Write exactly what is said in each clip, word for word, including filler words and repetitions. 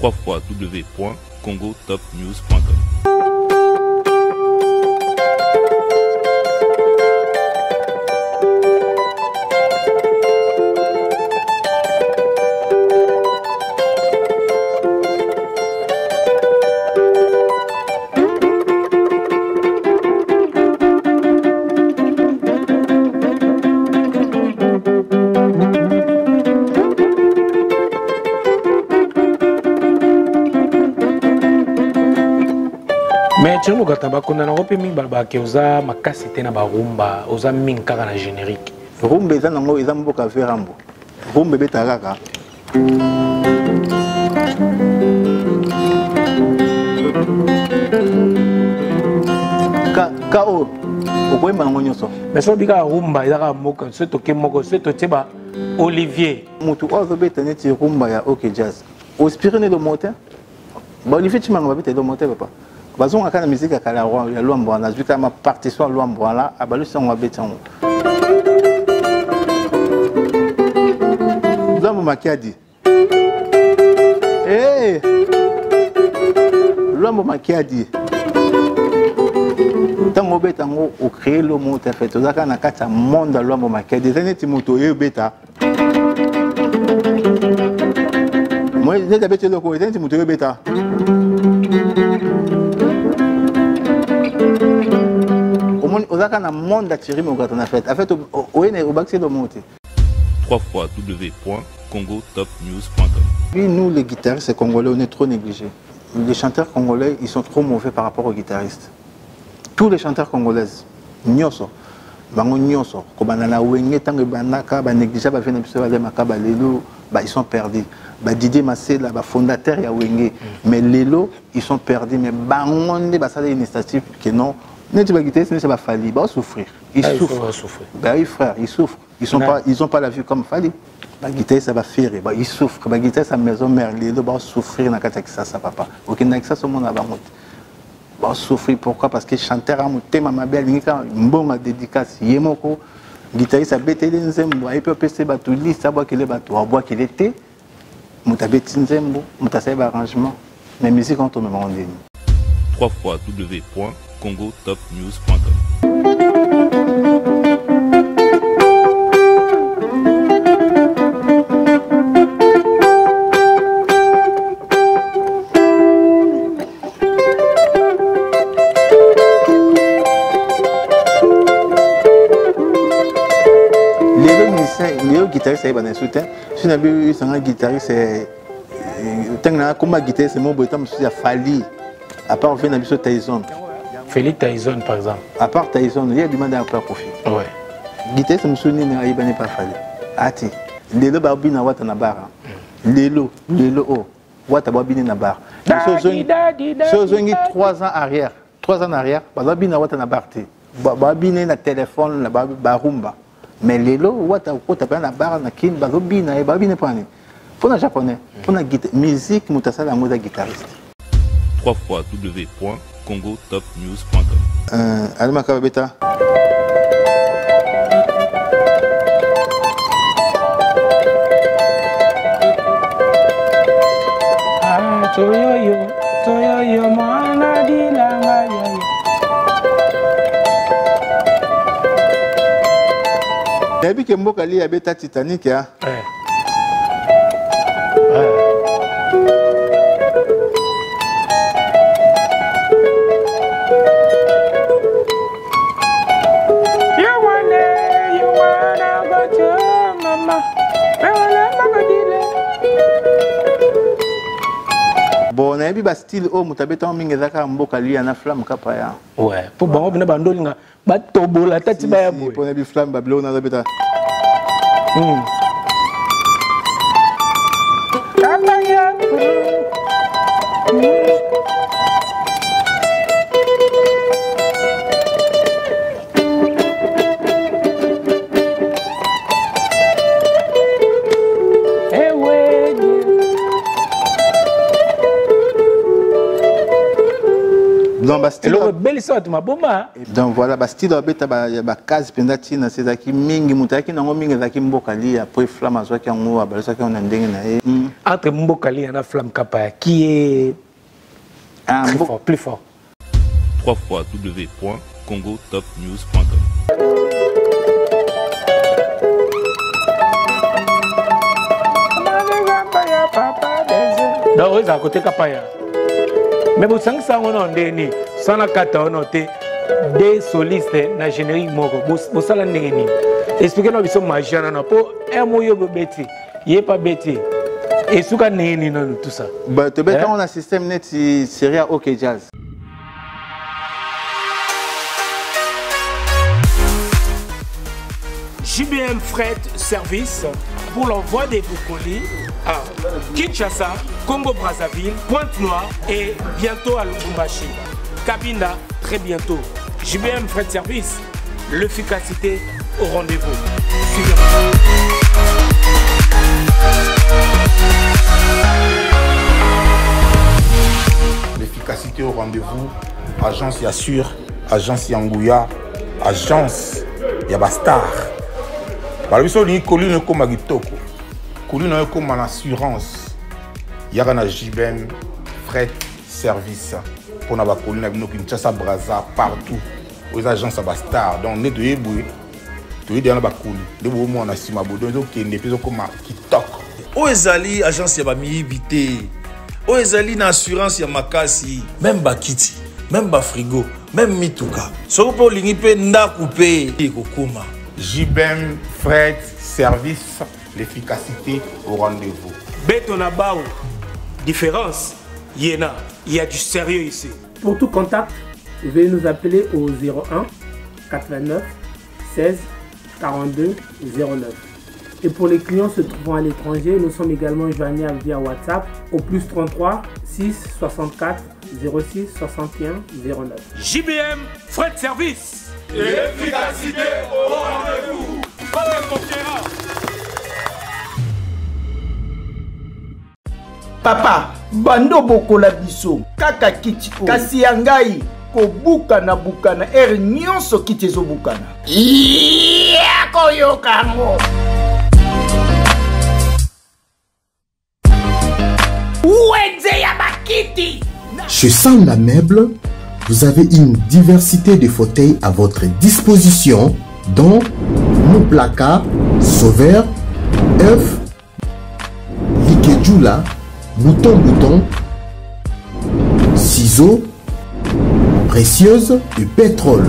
w w w point congo top news point com. Mais tu vois, quand on a un peu mis balbaki, on a ma cassette na barumba, on a mis un carana générique. Rumba eza nango eza mboka verambo. Rumba betaraka. Ka ka o okoyemba nango nyonso. Mais so bika rumba eza ka moka, so to ke moko, so to tieba Olivier. Mutu ozo beta neti rumba ya OK Jazz. Au spirine de moteur. Ba Olivier Chimanga ba beta do moteur papa. Bazon akana musique akala roi ya Luambo na zuka ma partition Luambo là abalu songa betango. Luambo makiadi. Eh! Luambo makiadi. Tango betango o créer le mot en fait ozaka na kata monde Luambo makiadi zeneti moto ye beta. Moi j'ai beta le ko zeneti moto ye beta. On a un monde d'attirer mon gars en fait. En fait, on est au bac de monter. w w w point congo top news point com. Puis nous, les guitaristes congolais, on est trop négligés. Les chanteurs congolais, ils sont trop mauvais par rapport aux guitaristes. Tous les chanteurs congolaises, nyoso, bango nyoso, kobanana wenge tango banaka, ba négligé ba vena biso ba makaba lelo, ba ils sont perdus. Ba Didier Massela, ba fondateur ya wenge, mais lelo, ils sont perdus mais bangonde ba ça des initiatives que non. Les guitaristes ne sont pas fallis, ils vont souffrir. Ils ah, souffrent. souffrir. Ben oui frère, ils souffrent. Ils n'ont pas, ils ont pas la vue comme Fali. La guitariste ça va faire, ben, ils souffrent. La guitariste à maison mère, les deux vont souffrir dans le ça ça papa. Ok, dans ça ce monde va monter. Vont souffrir pourquoi? Parce que chanteur a monté ma belle, il y a une bonne dédicace. Yemoko, guitariste a bêté les nzembo, il peut passer bateau liste, savoir qu'il est bateau, à boire qu'il était. Mouta bêté nzembo, mouta c'est arrangement. Mais musique quand on me rend w w w point congo top news point com. Les guitaristes, ils ont soutien. Si on a vu un guitariste, comme guitariste, c'est mon beau temps, je Fali. À part, on fait un avis sur Tyson. Félix Tyson, par exemple. À part Tyson, il y a du monde à faire profit. Ouais. Guitariste, je me souviens, il n'y a pas Fali. Ati. Lelo babina wata na bara. Lelo, lelo oh. Wata babina na bara. Si vous avez trois ans arrière, trois ans arrière, babina wata na bara. Babina na téléphone, na barumba. Mais lelo wata kota pa na bara na kin babina et babina pani. Pour les japonais, pour la musique, mutasala la mode guitariste. w w w point congo top news point com. Euh, Alma Kababeta. Ah, toyoyo, toyoyo, mana di langa yoyo. Nabi ke mboka li abeta Titanic ya. Eh. Bon, on a vu le style où mutabeta mingi zaka mboka li na flamme kapa ya. Ouais, pour bango bina bandolinga ba tobola tati ba ya boy. Pour na bi flamme bablo na zabeta. Hmm. Kapaya. Donc, bah, style. Le bel histoire de ma bomba. Donc, voilà, bah, style, bah, il y a bah, case pendatina, c'est ça qui mingi, moutaki, n'a pas mingi, ça qui mbokali, après flamme, à soi qui en haut, à balsa qui en a ndenge nae. Entre mbokali et la flamme capa, qui est plus fort, plus fort. trois fois w point congo top news point com. Donc, vous à côté Kapaya. Mais vous savez que ça, on a un sans la carte, on a des solistes dans le générique. Vous savez que expliquez-nous que nous sommes pour un moyen de bêter. Il n'est pas bêté. Et ce qu'on a tout ça. Bah, tu sais, on a un système net, c'est OK Jazz. J B M Fret Service pour l'envoi des colis à Kinshasa, Congo-Brazzaville, Pointe-Noire et bientôt à Lubumbashi. Cabinda, très bientôt. J B M Fret Service, l'efficacité au rendez-vous. Suivez-moi. L'efficacité au rendez-vous, agence Yassure, agence Yangouya, agence Yabastar. Par le biso ni colline comme agitoko, colline comme en assurance. Il y a un J B M Fret Service pour na ba colline avec nous Kinshasa, Brazza partout aux agences Yabastar. Donc on est de Eboué, tu es dans ba colline. De beau mo na sima bodo donc qui n'est pas comme kitoko. O ezali agence ya ba miyibité. O ezali na assurance ya makasi, même ba kiti, même ba frigo, même mituka. So po lingi pe ndaku pe ekokoma. J B M Fret Service, l'efficacité au rendez-vous. Betonabao, différence, Yéna, il y a du sérieux ici. Pour tout contact, veuillez nous appeler au zéro un quatre-vingt-neuf seize quarante-deux zéro neuf. Et pour les clients se trouvant à l'étranger, nous sommes également joignables via WhatsApp au plus trente-trois six soixante-quatre zéro six soixante et un zéro neuf. J B M Fret Service. L'efficacité au rendez-vous. Papa, bando bokola biso, kaka kiti kasi yangai ko bukana bukana er nyonso kiti zo bukana. Iya koyo kango. Uenze ya bakiti. Chez Sanda Meuble, vous avez une diversité de fauteuils à votre disposition, dont nos placards, sauveurs, œufs, likedjula, bouton-bouton, ciseaux, précieuses et pétrole.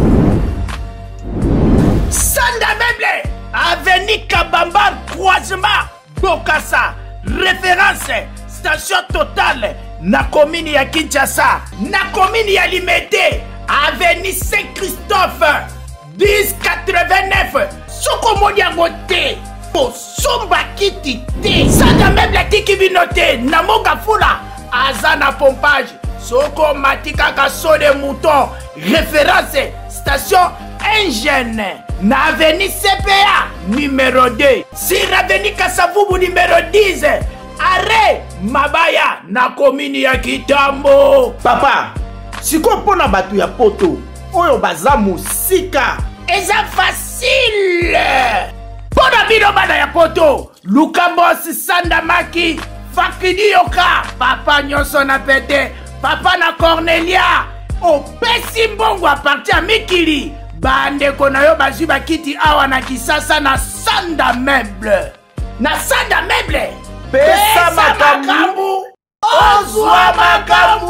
Sanda Meuble, Avenue Kabamba, croisement, Bokassa, référence, station totale. Na commune ya Kinshasa, na commune ya Limete, avenue Saint-Christophe, dix quatre-vingt-neuf, soko modiango te, po somba kiti te, Sanda Meuble tiki binote, na monga fula, azana pompage, soko matika kaso de mouton, référence, station Ingène, na avenue C P A, numéro deux, sur avenue Kasavubu, numéro dix, arrêt Mabaya na komini ya Kitambo. Papa, siko pona batu ya poto oyo baza musika eza facile. Pona bino bana ya poto Lukambos Sanda Maki Fakidi Yoka papa nyonso na pete papa na Cornelia opesi mbongo a partir ya mikili bandeko na yo bazwi bakiti awa na Kisasa na Sanda Meuble. Na Sanda Meuble Pesa makambu Ozwa makambu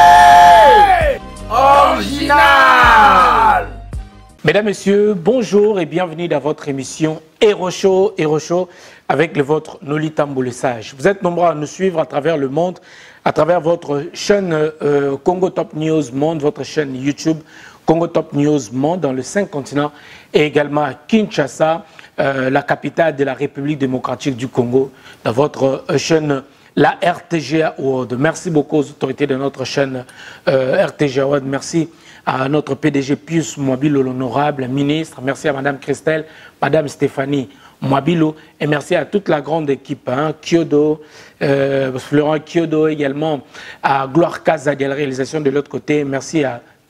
Original. Mesdames, Messieurs, bonjour et bienvenue dans votre émission Hero Show, Hero Show avec le vôtre Nolita Mboule Sage. Vous êtes nombreux à nous suivre à travers le monde, à travers votre chaîne euh, Congo Top News Monde, votre chaîne YouTube Congo Top News Monde dans les cinq continents et également à Kinshasa, euh, la capitale de la République démocratique du Congo, dans votre euh, chaîne la R T G A World. Merci beaucoup aux autorités de notre chaîne euh, R T G A World. Merci à notre P D G Pius Mwabilo, l'honorable ministre. Merci à Madame Christelle, Madame Stéphanie Mwabilo. Et merci à toute la grande équipe, hein, Kyodo, euh, Florent Kyodo également, à Gloire Casa de la réalisation de l'autre côté. Merci à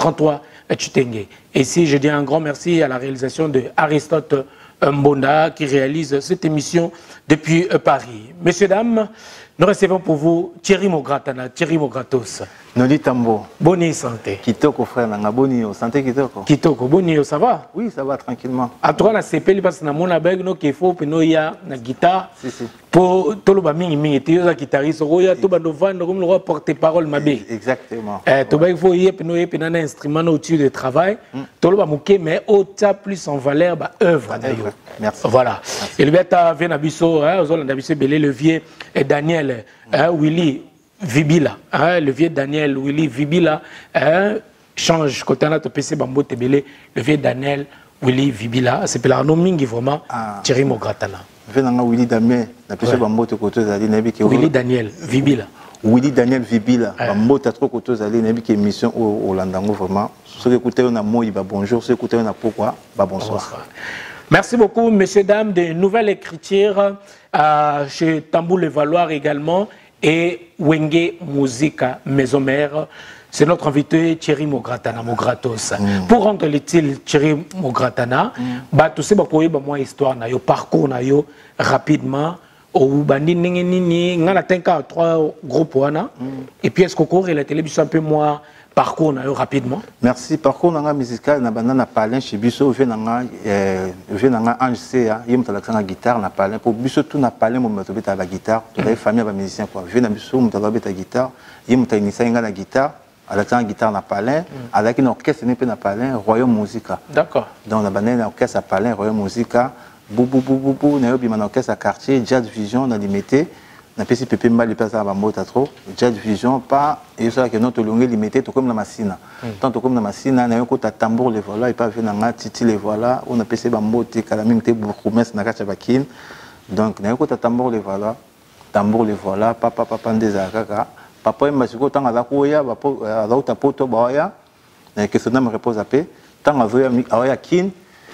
trente-trois Chitenge. Et ici, je dis un grand merci à la réalisation de Aristote Mbonda qui réalise cette émission depuis Paris. Messieurs, dames, nous recevons pour vous Thierry Mogratana, Thierry Mogratos. Noli Tambo. Bonne santé. Kitoko frère, nanga boni santé Kitoko. Kitoko, boni ça va? Oui, ça va tranquillement. À toi la C P parce que na mon abeg no qu'il faut peno ya na guitare. Si si. Pour tout le mingi mingi tu es guitariste roya to bando vendre comme le roi porte-parole mabé. Exactement. Eh to il faut y peno y peno un instrument outil de travail. To le ba muké mais au ta plus en valeur ba œuvre d'ailleurs. Merci. Voilà. Et le beta vient abisso hein aux abisso belé levier et Daniel hein Willy Vibila, hein, le vieux Daniel Willy Vibila, hein, change côté là, tu peux se bambo tebele, le vieux Daniel Willy Vibila, c'est pour nom mingi vraiment Thierry Mogratana. Venanga Willy Damé, na pese bambo te côté zali na bi ke Willy Daniel Vibila. Willy Daniel Vibila, bambo ta trop côté zali na bi ke émission au Landango vraiment. Ceux qui écoutent on a moi ba bonjour, ceux qui écoutent on a pourquoi, ba bonsoir. Merci beaucoup messieurs dames de nouvelles écritures euh, chez Tambou Le Valoir également. Et Wenge Musica Maison Mère, c'est notre invité Thierry Mogratana, Mogratos. Mm. Pour rendre utile Thierry Mogratana, mm. bah tout ça, bah pour bah moi histoire na yo parcours na yo rapidement. Au bandi nini nini, on a tinka trois groupes wana. Et puis est-ce qu'on court et la télévision un peu moins parcours na yo rapidement. Merci. Parcours nanga musical na banana palin chez Bisso venanga euh venanga Ange C yem talakanga guitare na palin pour Bisso tout na palin mo meto beta ba guitare to la famille ba musicien quoi vena Bisso mo tala beta guitare yem ta inisa nga na guitare alakanga guitare na palin avec une orchestre ne pe na palin Royaume Musica. D'accord. Dans la banane orchestre à palin Royaume Musica bou bou bou bou bou na yo bi man orchestre à quartier Jazz Vision na limité. Na pesi pepe mbali pesa ba mota trop Jazz Vision pas et ça que notre longue limité tout comme la machine tant comme la machine na yo ko ta tambour les voilà et pas venir na titi les voilà on a pesi ba mota kala mimte bourgmestre na kacha bakin donc na yo ko ta tambour les voilà tambour les voilà papa papa ndeza kaka papa masiko tanga la koya ba la uta poto ba ya na que son âme repose à paix tanga zoya aya kin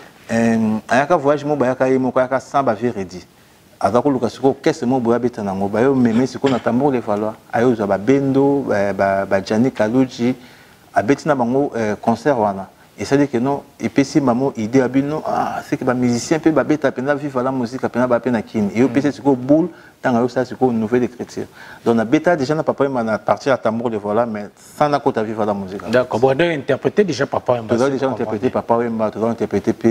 euh ayaka voyage mo ba yaka yimo ko yaka samba veredi avec le cas que qu'est-ce que moi bois bête na ngoba yo mais ce qu'on a tambour les valoir ayo za ba bendo ba ba Jani Kaluji a betina bango concert wana et ça dit que non et puis si maman idée abino ah c'est que ba musicien peut ba bête pena vivre la musique pena ba pena kin et puis c'est ce que boule tant ça c'est une nouvelle écriture donc na bêta déjà na papa m'a partir à tambour les voilà mais sans na côté vivre la musique d'accord bon donc interpréter déjà papa tu dois déjà interpréter papa Wemba tu dois interpréter puis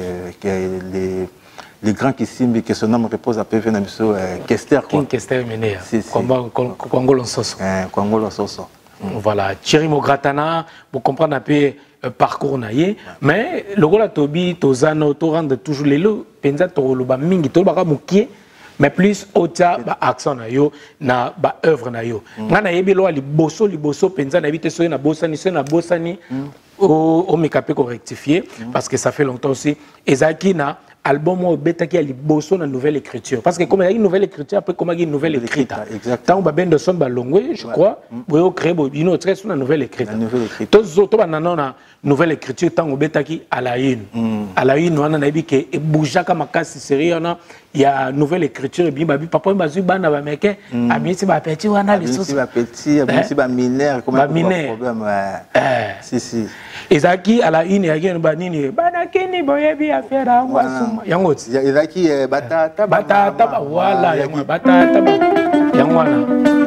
les les grands qui signent que son nom repose à P V Nabiso Kester quoi. King Kester Menea. Congo Congo Soso. Congo Soso. Voilà, Thierry Mogratana, pour comprendre un peu parcours naïe, mais le gars Tobi, Tozano, to rendre toujours les lots, penza to lo ba mingi to ba mukie, mais plus ota ba accent na yo na ba œuvre na yo. Ngana yebelo ali bosso li bosso penza na vite so na bossani so na bossani au au mécapé rectifier parce que ça fait longtemps aussi. Ezakina album au bêta qui a liboso na nouvelle écriture parce que comme il y a une nouvelle écriture après comme il y a une nouvelle écriture tant on ben de son balongwe je crois vous créer une autre sur la nouvelle écriture tous autres ba na nouvelle écriture tant au bêta qui à la une à la une on a dit que et bouja comme makasi série on a il y a nouvelle écriture et bien babi papa bazu bana ba meke a bien si ba petit wana les si ba petit a bien si ba mineur comment problème si si ezaki à la une il y a une banini bana kini boyebi affaire à yango ezaki batata batata voilà yango batata yango wana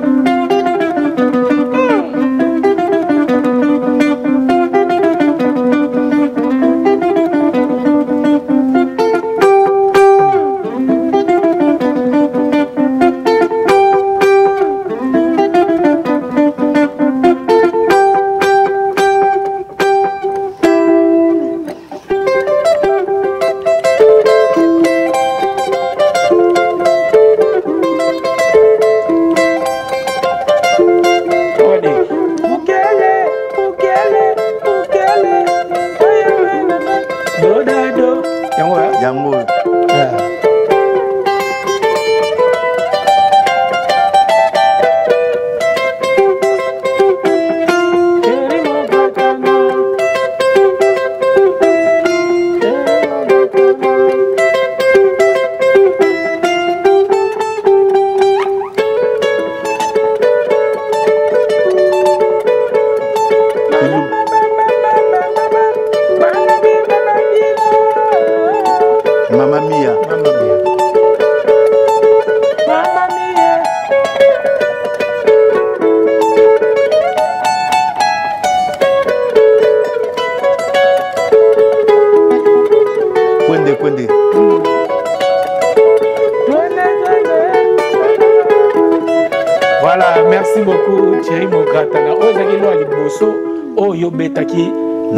merci beaucoup Thierry Mongratana. Ozakilo Aliboso, oh Yobetaki,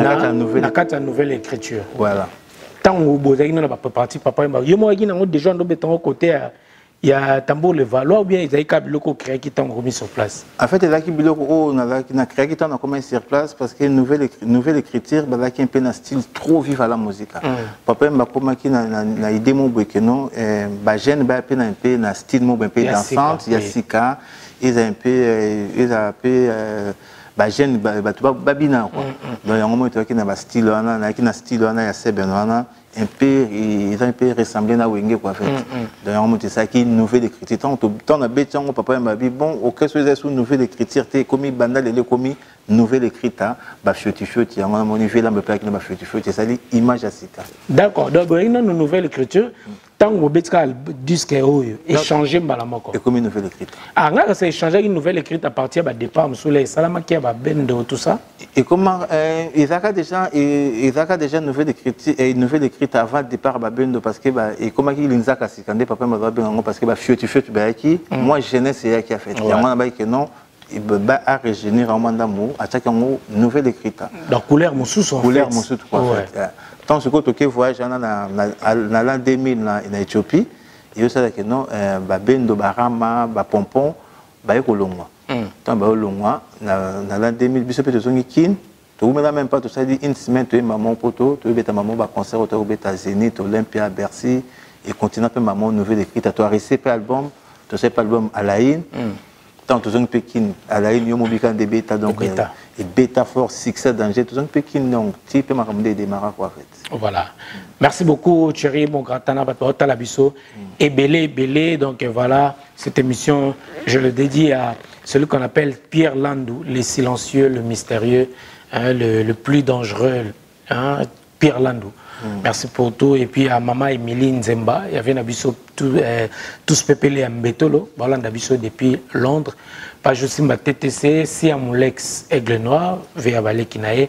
na nouvelle écriture. Voilà. Tant que vous avez parti, papa, il y a déjà un côté. Il y a tambour le valoir ou bien ils avaient biloko créé qui t'ont remis sur place. En fait, il y a qui biloko on a créé qui t'ont remis sur place parce que nouvelle nouvelle écriture, bah là qui un peu un style trop vif à la musique. Papa m'a comment qui na na idée mon que non, bah jeune bah un peu un peu un style mon un peu dansante, il y a sika, ils a un peu ils a un peu bah jeune bah tu bah bina quoi. Donc il y a un moment tu qui na style on a qui na style on a ya sebe on a un peu ils ont un peu ressemblé à Wenge quoi en fait. D'ailleurs on ça qui une nouvelle écriture tant tant a bêté papa m'a dit bon OK c'est sous nouvelle écriture t'es commis bandal et commis nouvelle écriture bah fioti fioti on a mon niveau là me pas qui na fioti fioti ça dit image à sika. D'accord donc il y a une nouvelle écriture tant que bêté disque est échangé malamoko. Et comme une nouvelle écriture. Ah là c'est échanger une nouvelle écriture à partir de départ sur les salama qui a bendo tout ça. Et comment ils ont déjà ils ont déjà une nouvelle écriture et une nouvelle écriture avant le départ babendo parce que bah et comment il inza kasikande papa m'a dit parce que bah fioti fioti bah qui moi jeunesse c'est qui a fait il y a moi là que non il va à régénérer en mandat mot à chaque mot nouvelle écriture donc couleur moussous en couleur moussous quoi tant ce que tu voyage dans dans l'an deux mille en Éthiopie et ça que non babendo barama ba pompon ba ekolongwa tant ba olongwa dans l'an deux mille biso peut zongi kin tu ne même pas tout ça dit une semaine tu es maman poto tu es maman ba concert tu es Zénith Olympia Bercy et continue peu maman nouvelle écrite tu as récépé album tu sais pas album Alain tant tu zongi Pékin Alain yo mobika de bêta donc et bêta fort succès danger tu zongi Pékin donc tu peux m'amener démarrer quoi en fait. Voilà. Merci beaucoup Thierry Mongratana Batota Labiso et belé belé donc voilà cette émission je le dédie à celui qu'on appelle Pierre Landou le silencieux le mystérieux. Hein, le, le plus dangereux, hein, Pierre Landou. Mm. Merci pour tout. Et puis à Maman Emilie Nzemba, il y avait Nabiso tous euh, pépélés à Mbetolo, voilà Nabiso depuis Londres. Pas juste ma T T C, si à mon Lex Aigle Noir, Véa Valé Kinae.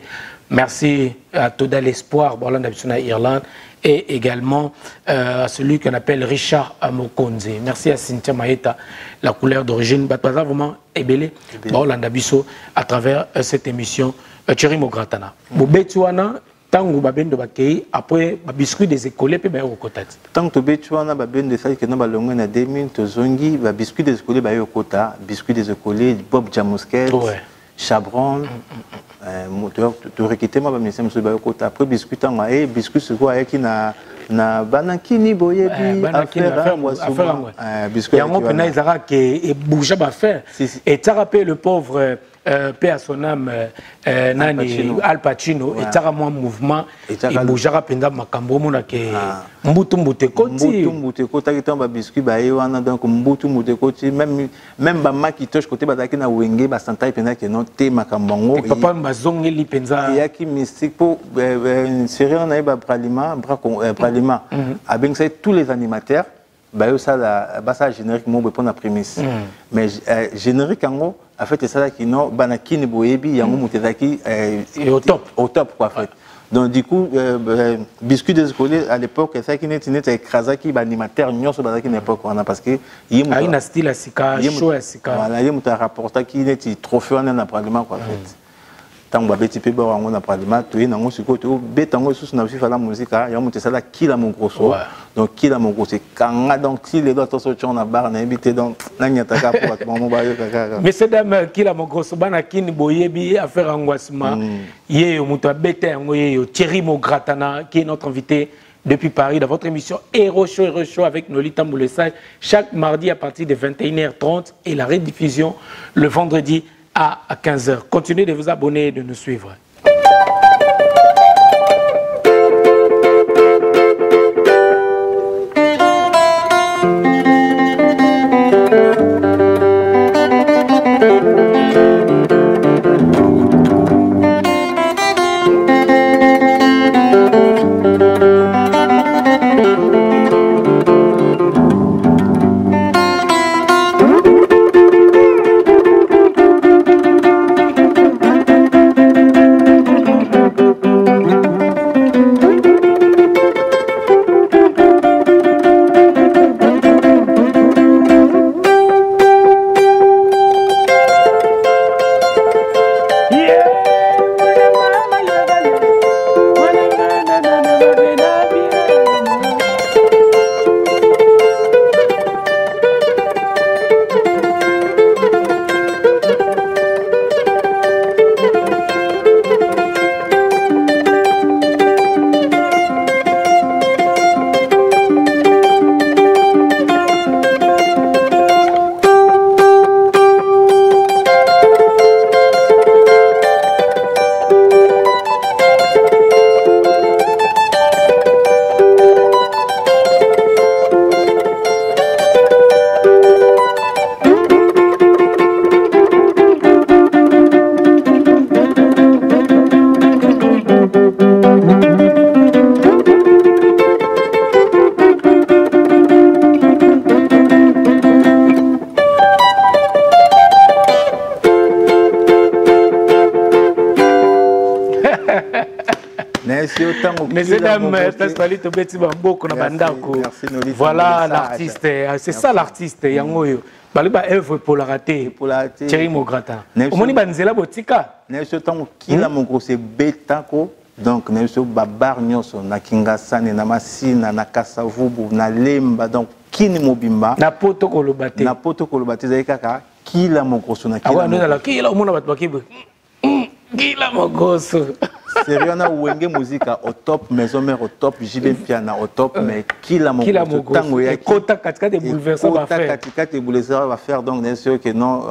Merci à Toda l'Espoir, voilà Nabiso na Irlande. Et également euh, à celui qu'on appelle Richard Amokonze. Merci à Cynthia Maeta, la couleur d'origine. Batwaza vraiment ébélé, voilà Nabiso à travers euh, cette émission. Thierry Mongratana. Bobetouana, tant que babendo bakei, après biscuit des écoles, puis bah au kota. Tant que Bobetouana babendo ça que nous balongons na deux mille tozongi, bah biscuit des écoles bah au kota, biscuit des écoles, Bob Jamusket, Chabron, moteur, tu réquité moi bah monsieur monsieur bah au kota. Après biscuit tant et biscuit c'est quoi qui na na banakini boyebi affaire affaire biscuit. Il y a un moment pena izara que bouger ba faire. Et ça rappelle le pauvre Euh, paix à son âme, euh, Nani Al Pacino, et Tara moi mouvement, et Boujara Penda Makambo, Monake, Mbutu Mbutekoti. Mbutu Mbutekoti, qui tombe à biscuit, Baïwana, donc Mbutu Mbutekoti, même même Bama qui touche côté Badaki na Wenge, Basantai Penda qui est non Té Makambongo. Et papa Mbazongi li Penza. Il y a qui mystique pour une série, on a eu Bralima, Bralima, avec ça tous les animateurs. Bah ça la bah ça générique mon pour la prémisse mais générique en gros en fait c'est ça qui non banakini boyebi yango mutezaki au top au top quoi en fait donc du coup biscuit des écoles à l'époque ça qui n'était n'était écrasaki animateur nyon sur banaki n'époque on a parce que il y a une style à sika show à sika voilà il y a un rapporteur qui n'était trophée on a probablement quoi en fait tant que petit peu on a probablement tu es dans ce côté bétango sous na fifa la musique il y a monté ça là qui la mon grosso donc qui la mon grosso quand donc si les autres sortent on a barre na invité donc nanya taka pour maman ba yo kaka messieurs dames qui la mon grosso bana kini boyebi affaire angwasma yé yo muto bete ngo yé Thierry Mongratana qui est notre invité depuis Paris dans votre émission Héros Show Héros Show avec Nolita Mboulessage chaque mardi à partir de vingt et une heures trente et la rediffusion le vendredi à quinze heures. Continuez de vous abonner et de nous suivre. Mesdames, voilà l'artiste, c'est ça l'artiste, Yangoyo. Baliba œuvre pour la rater, Thierry Mograta. Omoni banzela botika. Neso tango kila mongo se betako. Donc neso babar nyoso na kingasane na masina na kasavubu na lemba donc kini mobimba. Na poto kolobate. Na poto kolobate zaikaka kila mongo so na kila. Awa ndola kila omona batu bakibe. Kila mogoso. Sérieux, on a ouenge musique au top, maison mère au top, J B piano au top, mais qui la mon tango ya kota katika des bouleversements va faire. Kota katika des bouleversements va faire donc bien sûr que non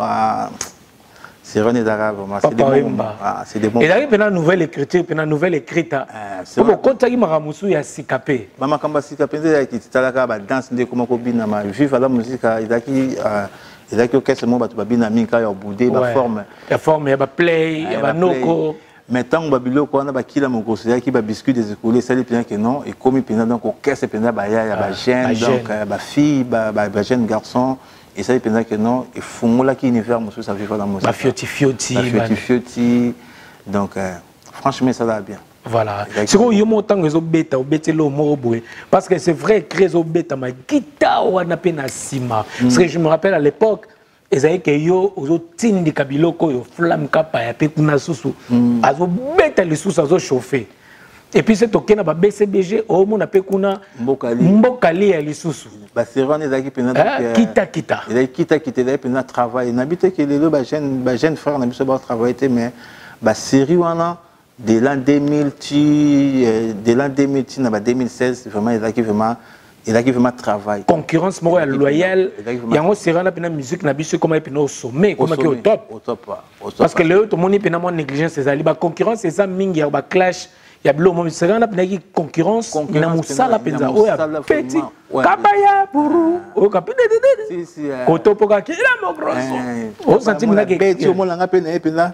sérieux des arabes, c'est des bons. C'est des bons. Et là il y a une nouvelle écriture, une nouvelle écrite. Comme kota ki maramusu ya sikapé. Mama kamba sikapé c'est qui talaka ba danse de comment kobina ma vive la musique idaki il a que qu'est-ce mot batu babina minka ya boudé ba forme. La forme ya ba play, ya ba noko. Mais tant que Babilo, on a bakila mon conseiller qui va biscuit des écoles, ça les bien que non, et comme il pénal donc au caisse pénal bah il y a bah jeune donc bah fille bah bah jeune garçon et ça les pénal que non et font là qui univers monsieur ça vivre dans mon bah fioti fioti bah fioti fioti donc franchement ça va bien. Voilà. C'est quoi il y a mon temps que zo beta au beta le mot boy parce que c'est vrai que zo beta ma guitare on a peine à sima parce que je me rappelle à l'époque ezali ke yo ozotindi kabiloko yo flamme kapa ya pe kuna susu azo beta le susu azo chauffer et puis c'est okena ba B C B G o mona pe kuna mbokali mbokali ya le susu ba serone ezali pena donc kita kita ezali kita kita ezali pena travail n'habite que les ba jeune ba jeune frère na biso ba travailler mais ba série wana de l'an deux mille ti de l'an deux mille ti na ba deux mille seize vraiment ezali vraiment il a qui vraiment travail. Concurrence morale loyale. Il y a un série là, musique na biso comme au sommet, comme au top. Au top. Parce que le tout le monde est moins négligence c'est ça. La concurrence c'est ça mingi, il y a clash, il y a bleu. Moi série là, il y a concurrence. Il y a musala la penza. Oh ya petit. Kabaya buru. Oh kapite de de. Si si. Kotopoka qui la mo grosso. Oh senti na ke. Petit au monde la pena pena.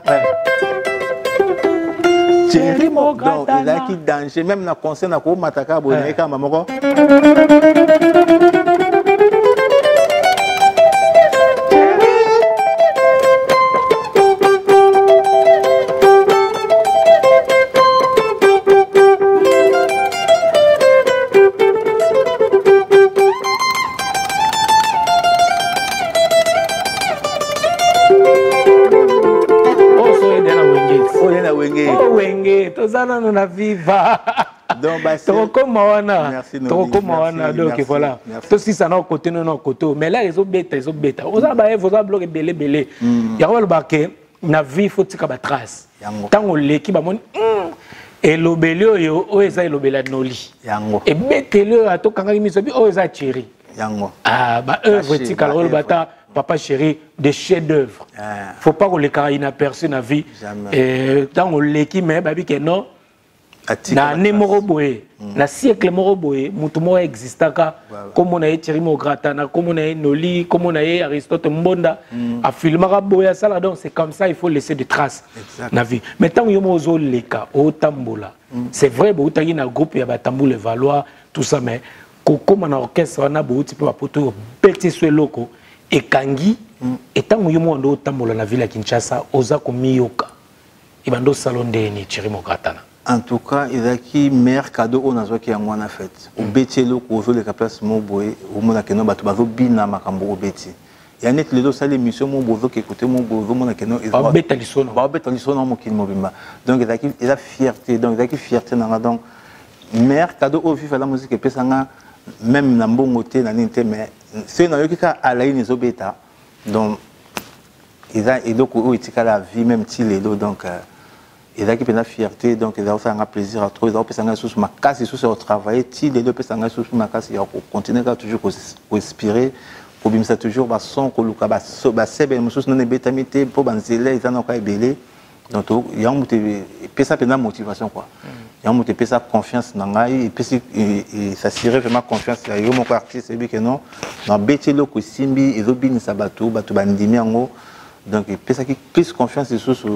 Thierry Mograta. Donc il a qui danger même na concert na ko mataka bonne ka mamoko. Tozana nous na viva. Donc bah c'est comme wana. Comme wana donc voilà. Tout si ça na côté non côté mais là ils ont bêta ils ont bêta. Oza ba e voza bloquer belé belé. Ya ko le baké na vie faut tika ba trace. Tant leki ba mon et lobelio yo o eza lobela noli. Yango. Et betelo atokanga miso bi o eza chéri. Yango. Ah bah œuvre tika le bata papa chéri des chefs-d'œuvre. Il ne faut pas que les cas inaperçus dans la vie. Et dans l'équipe, mais babi que non. Na numéro boé, na siècle moro boé, mutumo existaka comme on a eu Thierry Mograta, comme on a eu Noli, comme on a eu Aristote Mbonda, a filmé boya ça donc c'est comme ça il faut laisser des traces dans la vie. Mais tant que yomo zo leka au tambola, c'est vrai bo utagi na groupe ya batamboule Valois tout ça mais comme on a orchestre na bo tipo poto petit sur loko et kangi et tant que yomo ndo tambola na ville ya Kinshasa oza ko miyoka ibando salon de ni Thierry Mograta. En tout cas, il y a qui meilleur cadeau on a joué qui a moins en fait. Au bêtier le qu'on joue les capaces mon boy, au monde qui n'a pas tout bateau bina makambo au bêtier. Il y a net les deux salles émissions mon boy qui écouter mon boy, mon qui n'a pas bête lisson, pas bête lisson non mon qui mobima. Donc il y a qui il a fierté, donc il y a qui fierté dans la donc meilleur cadeau au vivre la musique et puis ça même dans bon côté dans l'inté mais c'est dans le cas à la ligne bêta donc il a et donc où il tient la vie même si les deux donc il a qui la fierté donc il a fait un plaisir à trouver il a fait un sous ma casse et sous au travail si les deux peut s'engager sous ma casse il a continuer à toujours respirer pour bien ça toujours bas son que luka bas bas c'est bien monsieur non est bétamité pour banzele ils en ont pas belé donc il y a un peu ça peut motivation quoi il y a un peu ça confiance dans ngai et puis et ça serait vraiment confiance il y a mon artiste et bien que non dans betelo ko simbi et robin sabato bato bandimi ngo. Donc, il peut plus confiance sur ce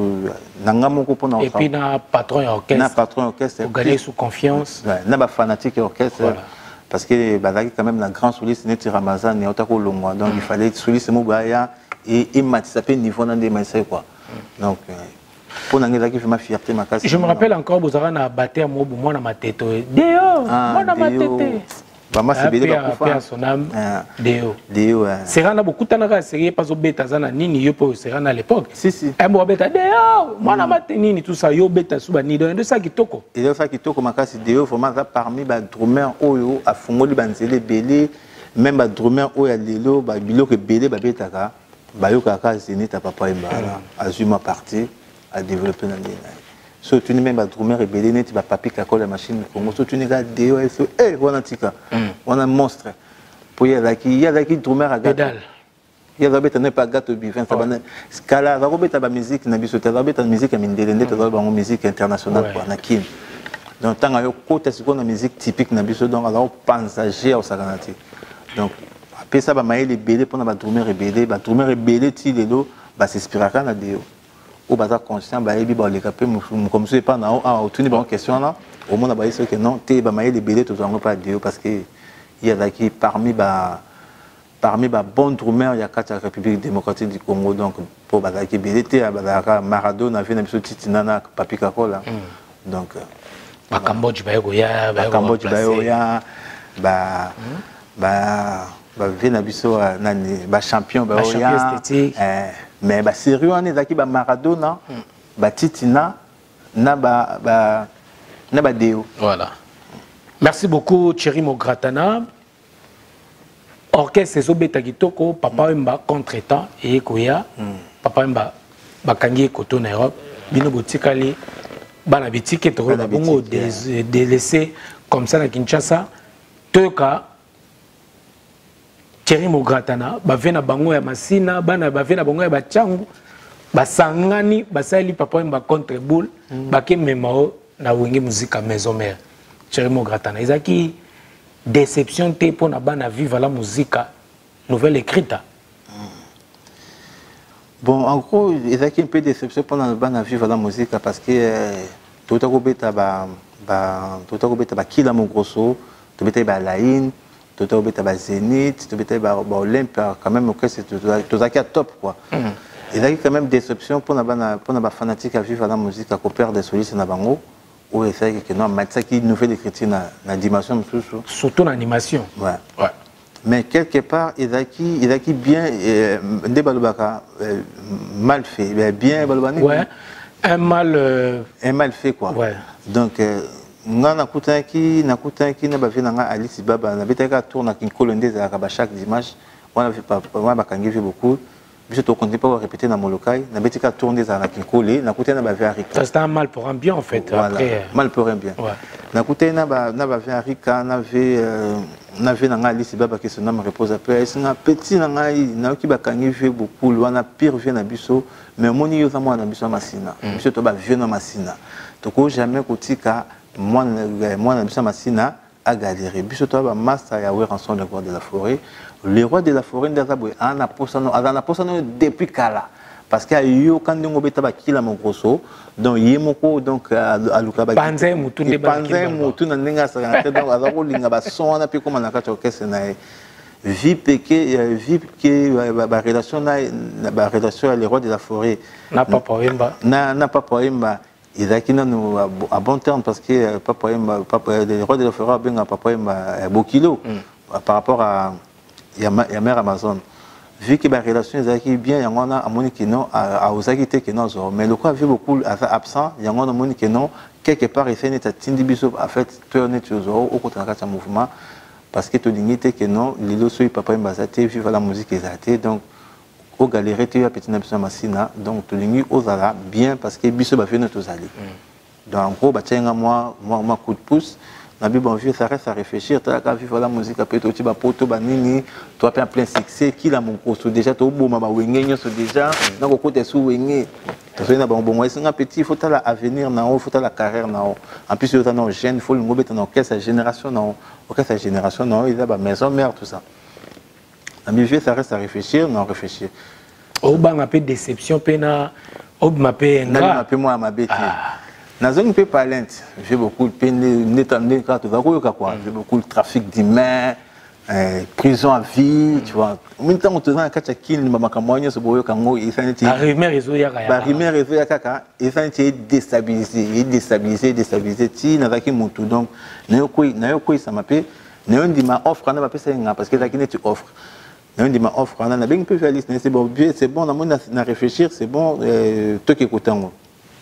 et puis, il y a un patron orchestre. Il y a un patron orchestre. Vous gagnez sous confiance. Il y a un fanatique orchestre. Voilà. Parce que il y a quand même la grande soliste, Neti Ramazan, et donc il fallait soliste Moubaya et il m'a dit niveau dans des maïs quoi. Donc, Pour n'engager ma fierté ma casse. Je me rappelle encore vous avez na batté moi moi na mateto. Deo, moi na matete. Bah moi c'est bien pour son âme. Deo. Deo. C'est rana beaucoup tanaka sérieux pas au bêta zana nini yo po c'est rana à l'époque. Si si. Eh moi bêta Deo, moi na matete nini tout ça yo bêta suba ni de ça qui toko. Et de ça qui toko ma casse Deo vraiment ça parmi ba drummer oyo a fongoli banzele belé même ba drummer oyo lelo ba biloko belé ba bêta ka ba yo kaka zenita papa embala azuma partie à développer dans les surtout même ba drummer belé net ba papi ka la machine Congo surtout ni ga Deo eh on tika on a monstre pour y a qui y a qui drummer à pédale il y a bêta n'est pas gâteau bivin ça bana scala va bêta ba musique na biso ta bêta musique mindele ta ba musique internationale quoi na kim donc tant que côté c'est une musique typique na biso donc alors passager au saganati donc après ça ba maïli belé pour na ba drummer belé ba drummer belé ti lelo ba s'inspirer na Deo ou ba conscient ba yebi ba le capé comme c'est pas na ah tout ni ba question là au monde ba dit que non té ba maïli belé tout en pas Deo parce que il y a là qui parmi ba parmi ba bon drummer il y a quatre République démocratique du Congo donc pour ba qui belé té ba Maradona vient na biso titinana papi kakola donc ba Cambodge ba yoya ba Cambodge ba yoya ba ba ba vena biso nani ba champion ba yoya eh mais ba sérieux on est zaki ba Maradona ba titina na ba ba na ba Deo. Voilà. Merci beaucoup Thierry Mogratana. Orchestre zo beta kitoko papa mba contretemps et koya papa mba bakangi koto na Europe bino botikali bana bitike to ba bongo délaissé comme ça na Kinshasa toka Thierry Mogratana bavena bango ya masina bana bavena bango ya bachangu basangani basali papa mba contre boule bake memao na wenge musique maison mère Thierry Mogratana ezaki déception te pour na bana vivre la musique nouvelle écrite. Bon, en gros, il y a un peu de déception pour na bana vivre la musique parce que tout à coup beta ba ba tout à coup beta ba kila mon grosso, tout beta ba laine, tout à coup beta ba Zénith, tout beta ba Olympe quand même que c'est tout à top quoi. Il y a quand même déception pour na bana pour na ba fanatique à vivre la musique à copier des solistes na bango. Oui, c'est que non, mais c'est qui nous fait écriture dans la dimension surtout l'animation. Ouais. Ouais. Mais quelque part, il a qui, il a qui bien des balbaka mal fait, bien balbani. Ouais. Un mal. Euh... Un mal fait quoi. Ouais. Donc, nga na kuta qui, na kuta qui na ba vina nga Alice Baba, na betaka tourne qui colonne à kaba chaque dimanche. On a fait pas, on a bakangi fait beaucoup. Je te continue pas à répéter dans mon local. Na betika tourner dans la kinkolé, na kuta na ba vers Rika. C'était un mal pour un bien en fait. Voilà. Après. Mal pour un bien. Ouais. Na kuta na ba na ba vers Rika, na ve na ve na nga Alice Baba qui son nom repose à paix. C'est un petit na nga na ki bakangi fait beaucoup. Wana pire vient na biso, mais moni yo za moi na biso masina. Biso to ba vieux na masina. Toko jamais kotika moi moi na biso masina a galéré. Biso to ba master ya we rançon de roi de la forêt. Le roi de la forêt d'Azaboué a posano a posano depuis Kala parce que yo quand on beta ba kila mon grosso donc yemoko donc à lukaba panze mutu de panze mutu na ninga sa donc azako linga ba son na pe comme na ka orchestre na vie que vie que ba relation na ba relation le roi de la forêt na papa Wemba na na papa Wemba il a qui nous à bon terme parce que papa Wemba papa le roi de la forêt bien papa Wemba Bokilo par rapport à il y a mère Amazon vu que la relation est bien il y a un amoni qui non à osakité qui non mais le quoi vu beaucoup absent il y a un amoni qui non quelque part il fait net tindi biso en fait tourner toujours au côté de mouvement parce que tu dignité que non les loso papa mbazate vivre la musique exaltée donc au galérie tu as petit nabisa masina donc tu lignes aux ala bien parce que biso ba venir tous aller donc en gros ba tiens moi moi moi coup de pouce na bi bon vieux ça reste à réfléchir tu as vivre la musique après tu ba poto ba nini tu as plein succès qui la mon costo déjà tu boma ba wengenyo so déjà na ko côté sou wengé tu sais na bon bon c'est un petit faut la avenir na haut faut la carrière na haut en plus tu as non jeune faut le ngobé dans orchestre génération na orchestre génération na il a ba maison mère tout ça na bi vieux ça reste à réfléchir na réfléchir au ba ma peu déception pena au ma peu nga ma peu moi ma bête Nazon peut parler, j'ai beaucoup de peine, n'étendez quand tu vas quoi, j'ai beaucoup de trafic d'humains, Euh, prison à vie, tu vois. En même temps, on te donne un catch à qui il m'a campagne, ce boyo kango, il s'en est. La rumeur est zoya kaya. La rumeur est zoya kaka, il s'en est déstabilisé, il déstabilisé, déstabilisé. Si n'a pas qui monte donc, n'a quoi, n'a quoi ça m'appelle, n'a dit ma offre, on a pas ça parce que là qui n'est tu offre. N'a dit ma offre, on a bien peu fait liste, c'est bon, c'est bon, on a à réfléchir, c'est bon, toi qui écoutes en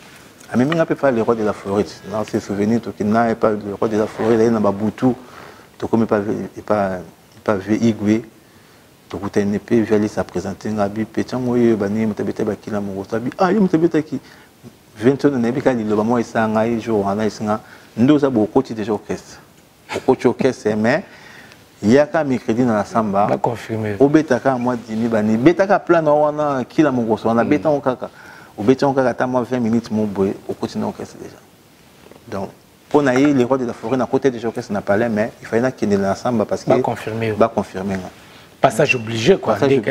ah mais on peut pas le roi de la Floride. Dans ses souvenirs, toi qui n'a pas le roi de la Floride, il n'a pas boutou. Donc comme il pas pas pas véhicule donc tu n'es pas venu à présenter un habit pétant moi bani mutabeta bakila mo sabi ah yo mutabeta ki vingt ans na bika lilo ba moi sanga i jour ana isinga ndo za beaucoup de déjà orchestre beaucoup orchestre mais il y a ka mercredi dans la samba ba confirmer obetaka moi dimi bani betaka plan wana kila mo goso na beta on kaka obeta on kaka ta moi vingt minutes mon boy au continue orchestre déjà donc pour naïe les rois de la forêt à côté des gens qui n'a pas l'air mais il fallait qu'il y ait l'ensemble parce que va confirmer va confirmer passage obligé quoi passage obligé.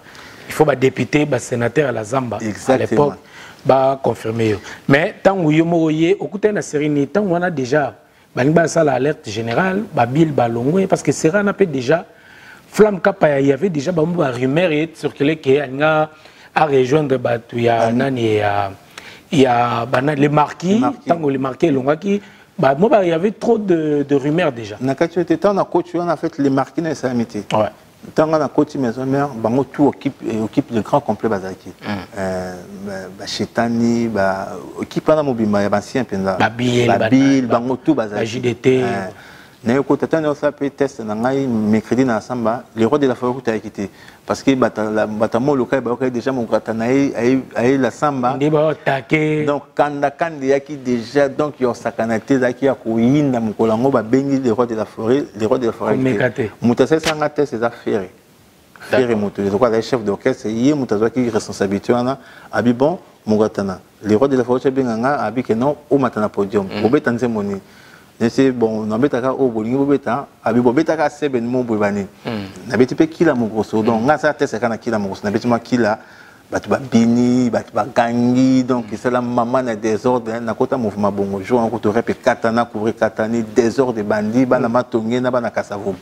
Il faut ba député ba sénateur à la Zamba exactement. À l'époque va confirmer mais tant où yo moye au côté de la série ni tant on a déjà ba ngba ça l'alerte générale ba bil ba longwe parce que Serra n'a pas déjà flamme kapa il y avait déjà ba ba rumeur et circulé que anga a rejoindre ba tu ya nani ya il y a bah, les marquis tant que les marquis longaki bah moi bah il y avait trop de, de rumeurs déjà na quand tu étais temps na coach on a fait les marquis na samité ouais tant on a coach maison mère bah moi tout occupe occupe le grand complet bazaki euh bah chetani bah équipe na mobima ya ancien penda bah bil bah bil bah moi tout bazaki J D T na yo kota tano ça peut test na ngai mercredi na samba les rois de la forêt qui quitté parce que bata la bata mo local ba déjà mon katanaï ay la samba ndiba attaquer donc kanda kanda yaki déjà donc yo sakanate zaki ya koyinda mukolango ba bengi les rois de la forêt les rois de la forêt mutasa sanga test ses affaires faire mutu donc le chef d'orchestre yé mutazo qui responsabilité wana abi bon mugatana les rois de la forêt benganga abi que non au matana podium obetanze moni c'est bon on betaka au bolingi bobeta abi bobetaka seben mo bobani na beti pe kila mo grosso donc ngasa test kana kila mo grosso na beti ma kila batu ba bini batu ba gangi donc c'est la maman na désordre na kota mouvement bongo jo on ko to répé katana couvrir katani désordre bandi bana matonge na bana kasavo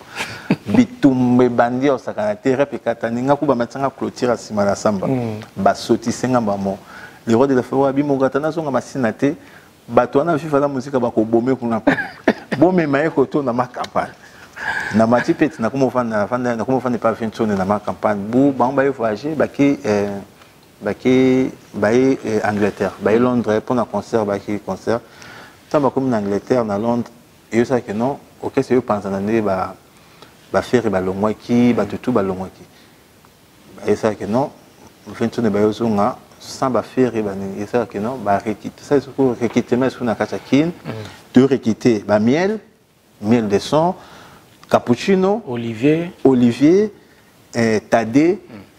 bitumbe bandi o sakana te répé katani ngaku ba matanga clôture sima la samba ba soti senga bamo les rois de la forêt abi mo gatana songa masinate bato wana fifa la musique ba ko bomé kuna bomé maye ko to na ma campagne na mati pet na como fan na fan na como fan pas fin tourner na ma campagne bu ba ba voyager ba ki euh ba ki ba Angleterre ba Londres pour un concert ba ki concert tant ba comme en Angleterre na Londres et ça que non OK c'est eux pensant année ba ba faire ba longwa ki ba tout ba longwa ki ba ça que non fin tourner ba yo zonga sans ba faire et bani et ça que non ba requitter ça c'est pour requitter mais sur na kachakin de requitter ba miel miel de son cappuccino Olivier Olivier euh, Tadé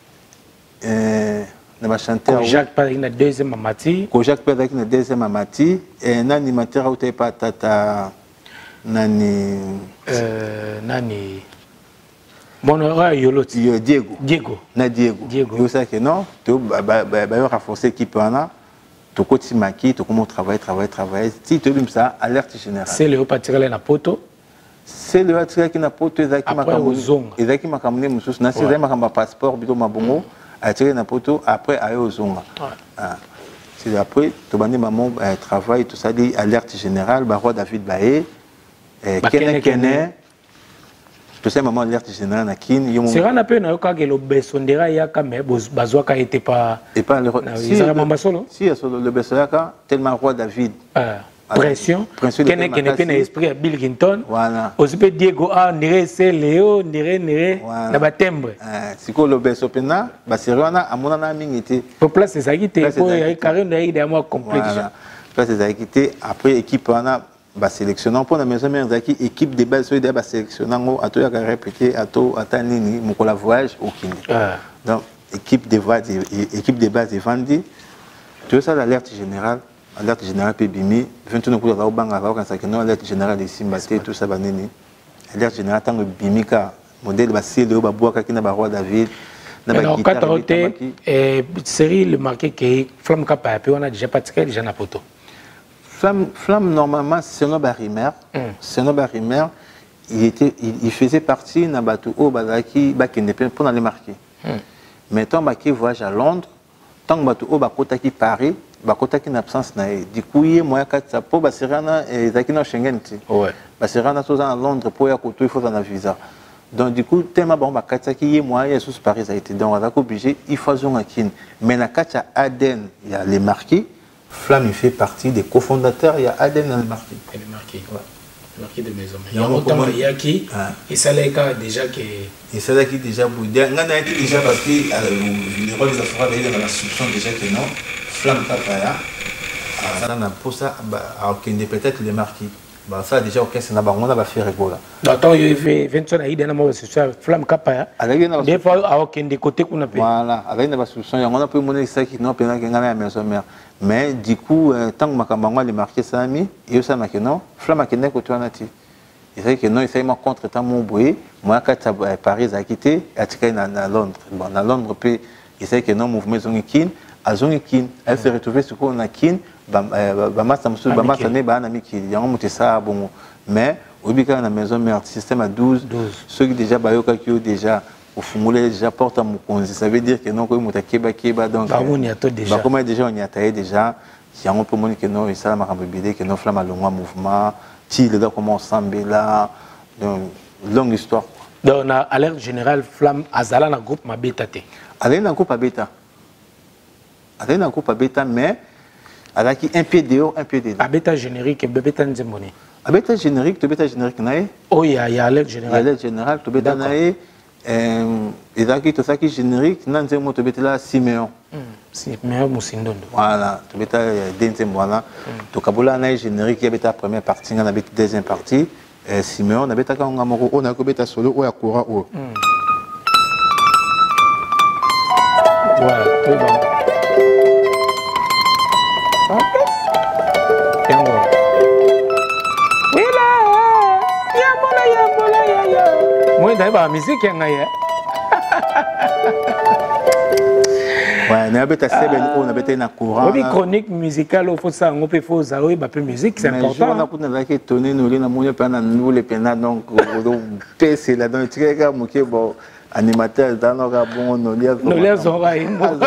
euh na ba chanteur Jacques pas une deuxième mamati ko Jacques pas une deuxième mamati et na animateur au pas tata nani euh nani bon yoloti Diego Diego na Diego Diego c'est ça que non tu ba ba ba renforcer équipe ana tu côté maki tu comment travailler travailler travailler si tu aimes ça alerte générale c'est le repartir na poto c'est le repartir qui na poto ezaki makambo ezaki makambo mususu na c'est makambo passeport bito mabongo attirer na poto après ayo zonga ah c'est après tu bandi maman travail tout ça dit alerte générale ba roi David Baé kene kene tout ça maman alerte générale na kin yo c'est rana pe na yoka ke lo besondera ya ka me bazwaka était pas et pas le si ça mamba solo si solo le besondera tellement roi David pression kene kene pe na esprit à Bill Clinton voilà aussi pe Diego a nire c'est Léo nire nire na ba timbre ah siko lo besopena ba seriona amona na mingité pour place c'est ça qui était pour y carré na idée moi complexe place c'est ça qui était après équipe ana ba sélectionnant pour la maison mère zaki équipe de base solide ba sélectionnant ato ya répéter ato atanini mukola voyage au Kenya donc équipe de base équipe de base Vandi tout ça l'alerte générale alerte générale P Bimi vingt et un coups de banga va quand ça que non alerte générale de Simbate tout ça banini alerte générale tant Bimika modèle ba C le ba boaka qui na ba roi David na ba guitare et série le marqué que Flamme Kapa puis on a déjà pratiqué déjà na poto Flamme, flamme normalement, c'est un barimer. C'est un barimer. il, était, il, il faisait partie de Batou O Bazaki pour aller marquer. Hmm. Mais tant qu'il voyage à Londres, tant que Batou O Bakotaki Paris, Bakotaki en absence, du coup, il y a moyen que ça peut Basirana et Zaki dans Schengen. Basirana sont à Londres pour y il faut un visa. Donc, du coup, tellement bon, Bakataki, il y a moyen sous Paris a été. Donc, on a obligé, il faut un kin. Mais dans Katia Aden, il y a les marqués. Flamme, il fait partie des cofondateurs, il y a Aden dans les marqués. Et les marqués, ouais. Marqué de maison. Il y a autant de Yaki, et ça l'est déjà que. Et ça l'est déjà boudé. On a été déjà parce que les rôles des affaires dans la solution déjà que non, Flamme Papaya, ça n'a pas ça, peut-être les marqués. Ça déjà, ok, c'est on va faire rigoler. Attends, il y a vingt ans, il y a une Flamme Papaya. Des fois, ok, des côtés qu'on a payé. Voilà, avec une solution, on a pu monnaie ça qui n'a pas gagné la maison mère. Mais du coup, tant que Makambangwa les marqués ça a mis, et ça m'a dit non, Flamme qui n'est que toi nati. Il sait que non, il s'est mis contre tant mon bruit. Moi, quand Paris a quitté, il a tiré à Londres. Bon, à Londres, puis il sait que non, mouvement Zongikin, à Zongikin, elle s'est retrouvée sur quoi on a kin, Bama Samsung, Bama Sané, Bama Namiki. Il y a un mot ça bon. Mais au Bika, dans la maison mère, système à douze, ceux qui déjà Bayoka qui ont déjà. Au fond, déjà porte à mon conseil. Ça veut dire que non, comme tu keba keba donc. Bah on y a tout déjà. Bah comment déjà on y a taillé déjà. Si on peut montrer que non, il ça m'a rembobbiné que non flamme à long mouvement. Si les gars comment ensemble là, donc longue histoire. Donc on a alerte générale flamme Azala dans groupe ma bêta té. Allez dans groupe à bêta. Allez dans groupe à bêta mais avec un pied dehors, un pied dedans. À bêta générique et bêta nzemoni. À bêta générique, tu bêta générique naïe. Oh il y a il y a alerte générale. Alerte générale, tu bêta naïe. Et là, tout ça qui est générique, nous avons là Siméon. Siméon Moussindondo. Voilà, tu as des voilà. Donc, Kaboula a générique, il y a la première partie, il y a la deuxième partie. Siméon, on a bêta quand on a bêta solo ou à coura ou. Voilà, très bon. Moi, d'ailleurs, la musique, il y a ouais, on a bêta seben, on a bêta na courant. Oui, chronique musicale, il faut ça, on peut faire ça, oui, bah, musique, c'est important. On a pu nous étonner, nous, nous, nous, nous, les pénats, donc, on c'est là, donc, tu sais, que bon, animateur, dans le bon, nous, nous, les oreilles,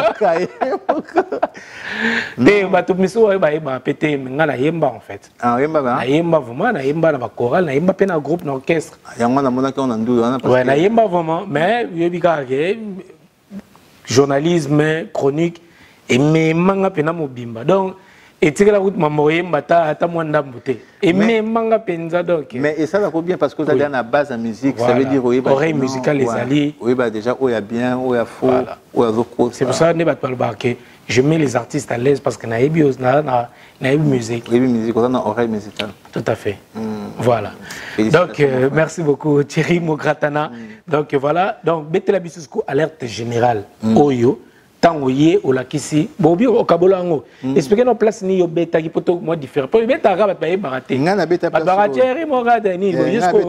mais bah tout miso ouais bah bah pété nga na yemba en fait. Ah yemba bah. Na yemba vraiment na yemba na ba chorale na yemba pe na groupe na orchestre. Yango na mona ko na ndu na parce ouais na yemba vraiment mais yebi ka ke journalisme chronique et mais manga pe na mobimba donc et tire la route maman yemba ta ata mwanda mbuté et mais manga penza donc. Mais et ça va bien parce que tu as dans la base en musique ça veut dire oui bah oreille musicale les alliés. Oui bah déjà où il y a bien où il y a faux où il y a faux. C'est pour ça ne pas parler barquer. Je mets les artistes à l'aise parce que na ebi na na na musique. Oui, musique, on a oreille musicale. Tout à fait. Mm. Voilà. Donc euh, merci beaucoup Thierry Mogratana. Mm. Donc voilà, donc Betela Bisusko alerte générale mm. Oyo tango yé o la kisi bobi o kabolango. Mm. Expliquez nos places ni yo beta qui poto moi différent. Pour beta ga ba ba baraté. Ngana beta place. Ba Thierry Mogratana ni jusqu'au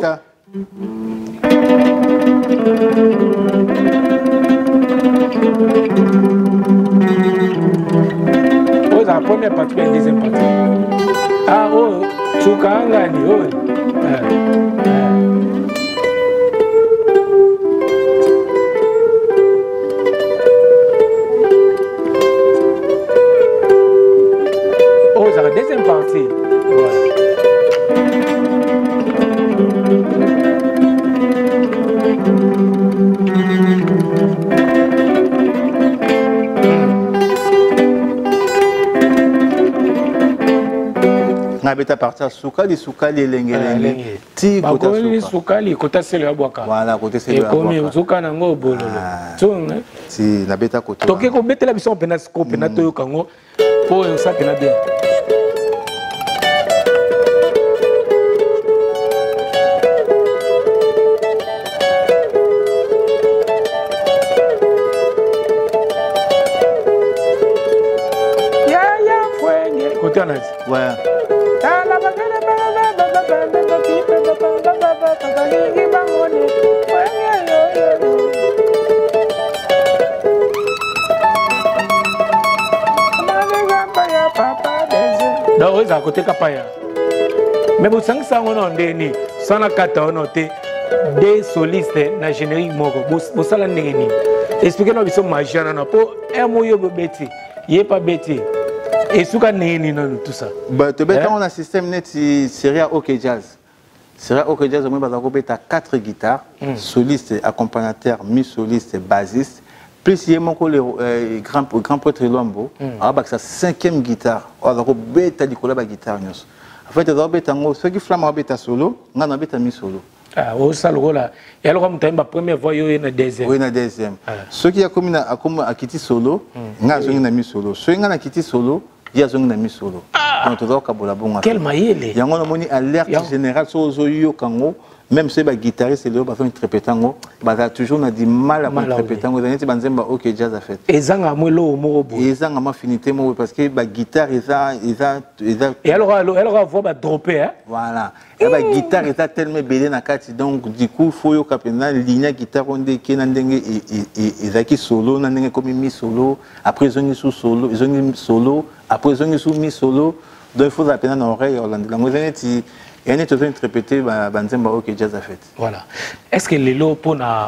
la première partie et la deuxième partie. Ah oh, Tsukangani, oh. Oh, c'est la deuxième partie. Voilà. Nabeta partir soukali soukali lengelenge ti kota soukali kota selo abwaka voilà côté selo abwaka et comme soukana ngo bololo tsunga si nabeta kota toke ko betela biso pena scope na toyo kango po ça pena bien ya ya fue côté anazi ouais. Donc, à côté Kapaya. Mais vous savez ça, on a dit, Sana kata noté des solistes na générique moko. Bo sala ndengeni. Expliquez-nous biso magie na po un moyo beti. Yé pas beti. Et souka ndengeni non tout ça. Bah te beta on a système net série OK Jazz. Série OK Jazz moi bazako beta quatre guitares, soliste, accompagnateur, mi-soliste, bassiste. Plus il y a mon le grand grand prêtre Lombo, ah bah ça cinquième guitare. Alors beta di kola ba guitare nyos. En fait ça beta ngo ceux qui flamment beta solo, ngana beta mi solo. Ah au salo là. Et alors comme tu as première voix yo na deuxième. Oui na deuxième. Ceux qui a comme na comme akiti solo, nga zo na mi solo. Ceux nga na akiti solo, ya zo na mi solo. Donc tu dois kabola bonga. Quel maïle. Yango na moni alerte générale sur zo yo kango. Même si les guitaristes et les autres interprétent, ils ont toujours du mal à interpréter. Ils ont OK Jazz a fait. Ils ont une affinité parce que la guitare, ils ont... Et alors, elle va voir dropper. Voilà. Et la guitare est tellement belle dans la carte. Donc, du coup, il faut que la ligne guitare, on dit qu'ils ont solo, ils ont comme mi solo. Après, ils ont sous solo. Ils ont solo. Après, ils ont sous mi solo. Donc, il faut appeler dans l'oreille. Et on est toujours interprété par OK Jazz a fait. Voilà. Est-ce que les lots pour la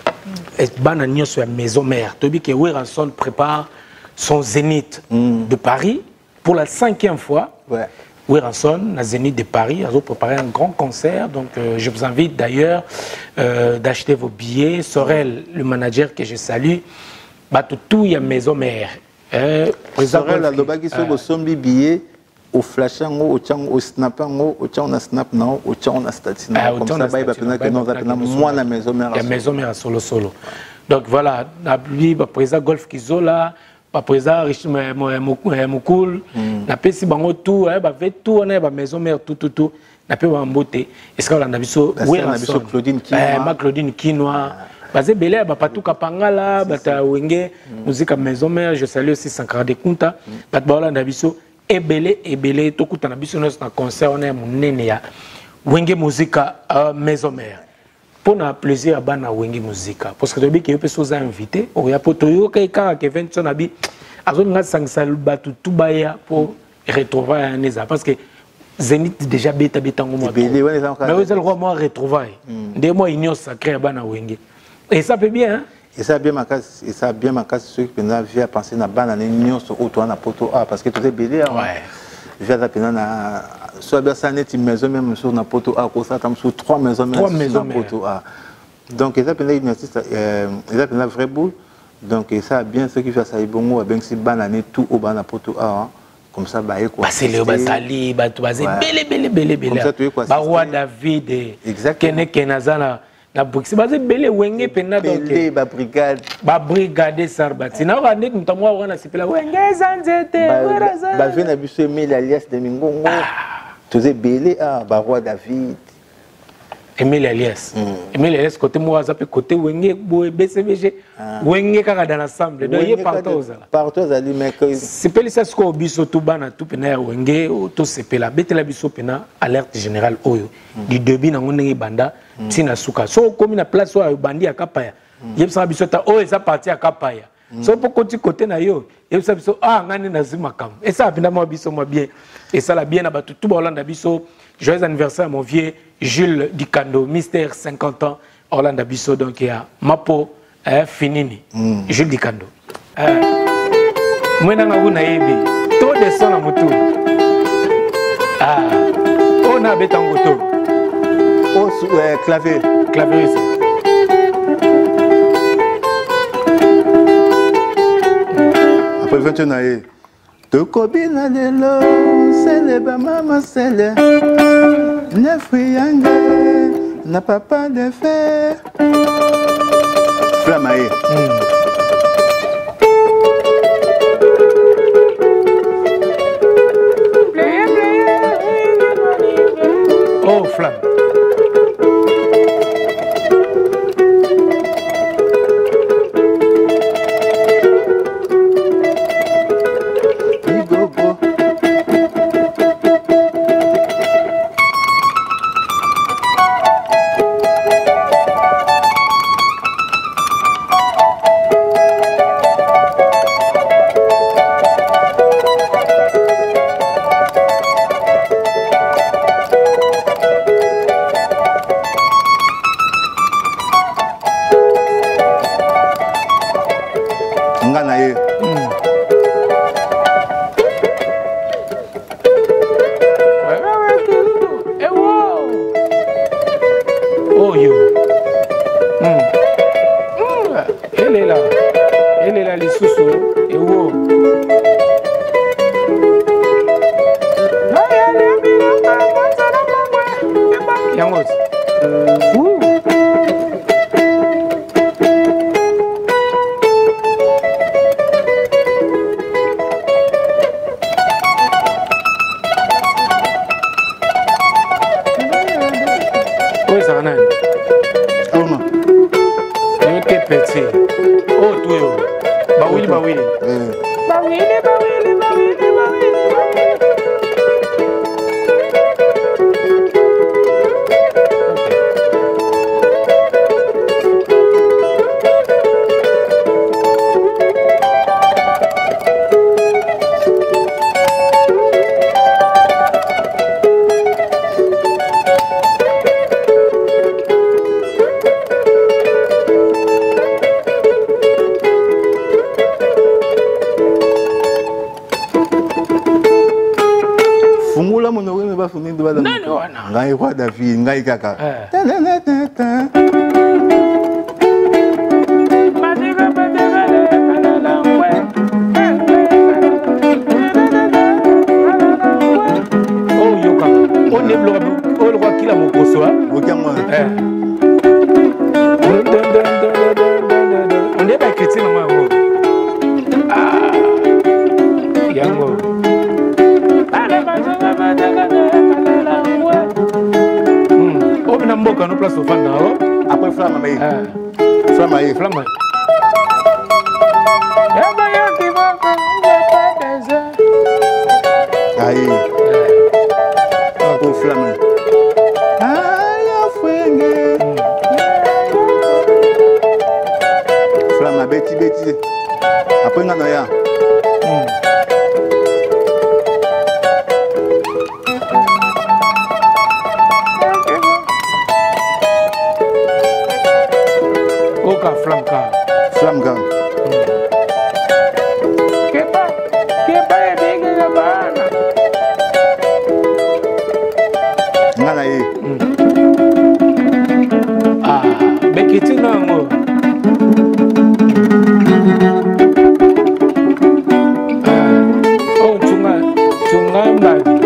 maison mère, tu dis que Weranson prépare son zénith mm. de Paris pour la cinquième fois. Ouais. Weranson, la zénith de Paris, a préparé un grand concert. Donc, euh, je vous invite d'ailleurs euh, d'acheter vos billets. Sorel, le manager que je salue, bah tout il y a maison mère. Euh, Sorel, la lobaki sur sombi billet. Au flashant, au tchang, au snappant, au tchang, on a snap, non, au tchang, on a statut. Comme ça, il va y que nous appelons moi la maison mère. La maison mère solo solo. Donc voilà, lui, le président Golf Kizola, le président Richard Moukoul, la P C Bango tout, il fait tout, on a la maison mère tout, tout, tout. La P C Bango beauté. Est-ce qu'on a vu ça? Oui, on a vu ça Claudine Kinoa. Ma Claudine Kinoa. Basé Belé, Bapatou Kapangala, Bata Wenge, musique à maison mère, je salue aussi Sankara de Kunta, Batbaola Nabiso. Et belé et belé tout coup na biso na concert on est monene ya Wenge Musica maison mère pour na plaisir ba na Wenge Musica parce que depuis que yo peso za invité o ya poto yo kai ka ke vingt son abi azo nga sangsa batu tout baya pour retrouver un eza parce que Zénith déjà beta beta ngoma belé ouais mais vous allez voir moi retrouver des mois union sacrée ba na Wenge et ça peut bien hein? Et ça a bien ma casse, et ça a bien ma casse ceux qui viennent à penser na banane union sur auto na poto A parce que tout est belé. Ouais. Via la peine na soit bien ça net une maison même sur na poto A comme ça comme sur trois maisons même sur na poto A. Donc ça peine une artiste euh ça peine la vraie boule. Donc ça a bien ceux qui fait ça ibongo bien si banane tout au bas na poto A comme ça bah quoi. C'est le basali ba tout basé belé belé belé belé. Ba roi David Kene Kenazana la boxe basé belé Wenge pena donc belé ba brigade ba brigade sarbati na ka nek mtamwa wana sipela Wenge zanzete ba ba vient abiso Emile alias de Mingongo tous belé ah ba roi David Emile alias Emile alias côté moi zape côté Wenge boy B C B G Wenge kaka dans l'ensemble donc il partout ça partout ça dit mais c'est pas ça ce qu'on biso tout bana tout pena Wenge tout sepela betela biso pena alerte générale oyo du début na ngonenge banda tina suka so komi na place oyo bandi akapaya yebisa biso ta o eza parti akapaya so po koti côté na yo yebisa biso ah ngani nazima kam et ça pinda mo biso mo bien et ça la bien na batu tout ba Hollande biso joyeux anniversaire mon vieux Jules Dikando Mystère cinquante ans Hollande biso donc il y a Mapo eh, Finini mm. Jules Dikando eh mwena nga una yebi to de son na mutu ah on a betangoto oh euh, clavier clavier ici. Après vingt ans naé tokobina lelo sele ba mama sele ne friange na papa de fer flamaé mm. Oh flamme. Lola Monowe ne va finir de la Nani wana. Ngai roi David, ngai kaka. Oh yoka. On est le on le roi qui l'a mon grosso hein. Regarde-moi. On est pas chrétien maman. Ah. Yango. On a mboka no place au fond là. Après flamme maï. Flamme maï. Flamme maï. Aïe. Pour flamme. Aïe, fouenge. Flamme Betty Betty. Après on a ya. Oka flamme ka. Flamme ka. Kepa. Kepa e bege na bana. Ngana ye. Ah, bekiti nango. Ah. Oh, chunga, chunga mbadi.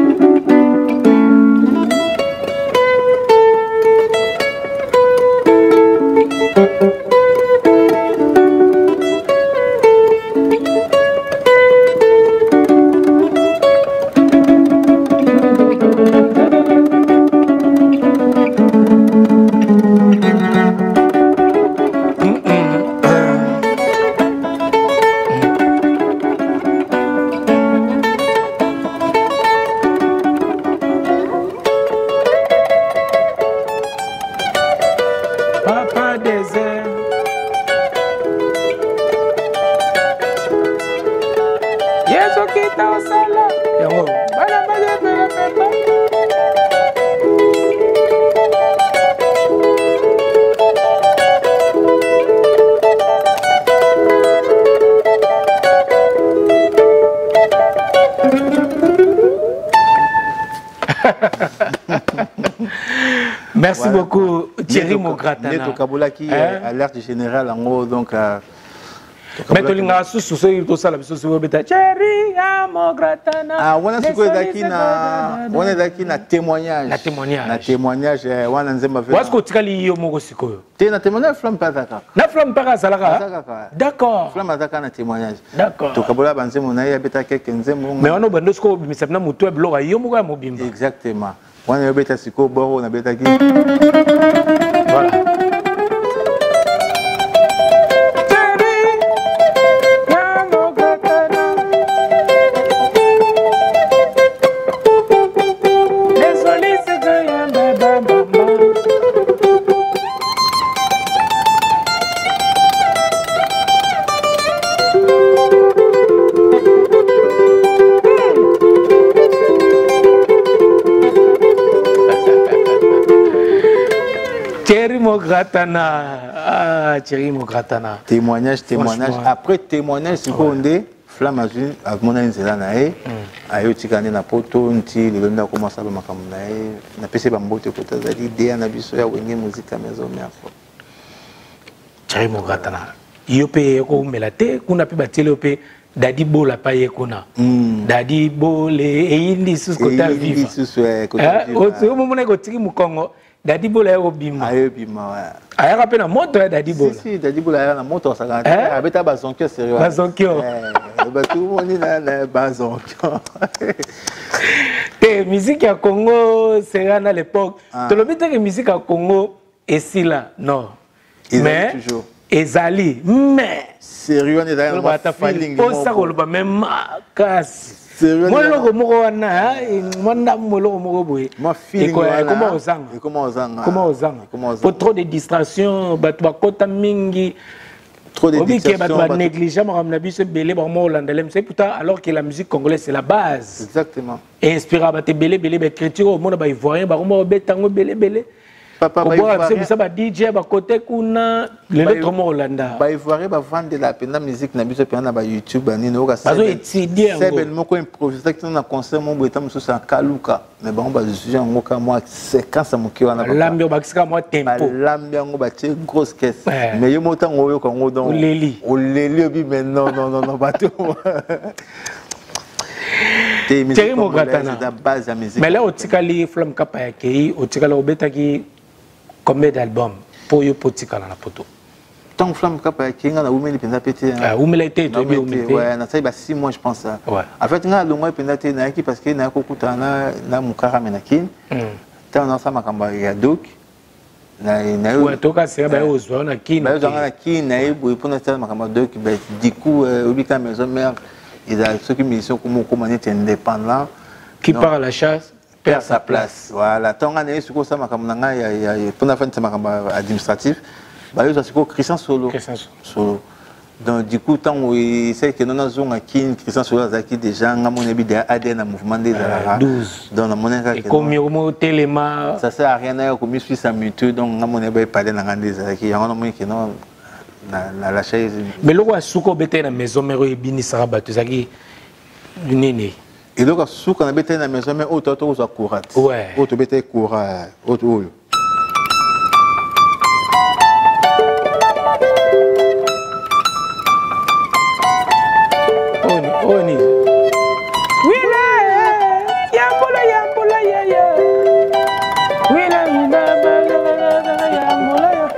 Papa désert. Yeso kita osala. Yango. Bana bana bana bana. Merci voilà. Beaucoup Thierry Mogratana. Neto Kabulaki, hein? Alerte générale en haut donc. Mais tu l'as sous sous tout ça la sous sous Thierry Mogratana. Ah on a ce daki na on est daki na témoignage. Na témoignage. Na témoignage on a nzemba fait. Est-ce que tu kali yo moko sikoyo? Té na témoignage flamme pas daka. Na flamme pas salaka. D'accord. Flamme daka na témoignage. D'accord. To kabula banzemo na ya beta quelques nzemo. Mais on a bando sko bimisapna mutu e bloga yo moko mobimba. Exactement. On a beta siko boro na beta ki. Voilà. Thierry Mogratana. Ah, Thierry Mogratana. Témoignage, témoignage. Après témoignage, c'est quoi on dit? Flamme azul, avec mon ami Zélanae. Ayo tikane na poto, nti, le lenda commence à le makamunae. Na pese bambote kota zali, idea na biso ya wenge musique à maison merfo. Thierry Mogratana. Yope yoko melate, kuna pe batile yope. Dadi Bola pa yekona. Dadi Bole, e indi sus kota viva. E indi sus kota viva. O tse mo mona ko tiki mukongo. Dadi Bola yako bima. Ayo bima wa. Aya pe na moto ya Dadi Bola. Si si, Dadi Bola ya na moto sa ga. Abeta bazonkyo sérieux. Bazonkyo. Eh, ba tout monde na na bazonkyo. Te musique ya Congo c'est à l'époque. To lo bita que musique ya Congo et si là non. Mais toujours. Ezali mais sérieux on est dans le feeling. Pour ça ko lo ba même casse. Moi le moko wana moi ndambo le moko boye. Moi feeling comment ozanga. Comment ozanga. Comment ozanga. Pour trop de distractions, bato bakota mingi. Trop de distractions. Bato négligent makamna biso belé ba mo landalem c'est pourtant alors que la musique congolaise c'est la base. Exactement. Et inspiré bato belé belé ba critique au monde ba ivoirien ba mo betango belé belé. Papa, ça va D J, va côté kuna, les lettres mo Hollanda. Bah Ivoirien va vendre de la peine la musique na biso peine na YouTube ni no ka. Bazo étudier ngo. C'est bellement ko improviser que na concert mo boita muso sa kaluka. Mais bon ba juger ngo ka moi séquence mo ki wana. Lambio bakisika moi tempo. Lambio ngo ba tie grosse caisse. Mais yo monta ngo yo ka ngo don. Oleli. Oleli obi mais non non non non bateau. Thierry Mogatana. Mais là, au Tikali, Flamme Kapayaki, au Tikali, au Betaki, combien d'albums pour you pour Tikala la poto? Tant Flamme Kapayaki, on a oumé les pénapétés. Ah, oumé les têtes, oumé les ouais, on a ça, il y a six mois, je pense. Ouais. En fait, on a le mois pénaté, Naki, parce qu'il y a un coup, on a Moukara Menakin. Tant on a ça, Makamba, il y a Douk. Ouais, tout cas, c'est bien aux zones, on a qui? On a qui, Naïb, pour l'instant, Makamba Douk, du coup, au Bika Maison Mère. Il y a ceux qui me disent comment on est indépendant. Qui part à la chasse perd sa place. Voilà. Tant qu'on est sur ça, il y a pour la fin de ce administratif. Bah, il y a Christian Solo. Solo. Donc, du coup, tant qu'on sait que nous avons un Christian Solo, qui déjà, on a des A D N mouvement des douze. Donc, on a et comme il téléma. Ça sert à rien à comme je suis mutueux, donc on a parlé dans des A D N. Na la chaise mais le roi souko bete na maison mero ebini saraba tozaki nini et le roi souko na bete na maison mais auto auto za courat ouais auto bete courat auto oni oni wila ya bola ya bola ya ya wila wila ya bola ya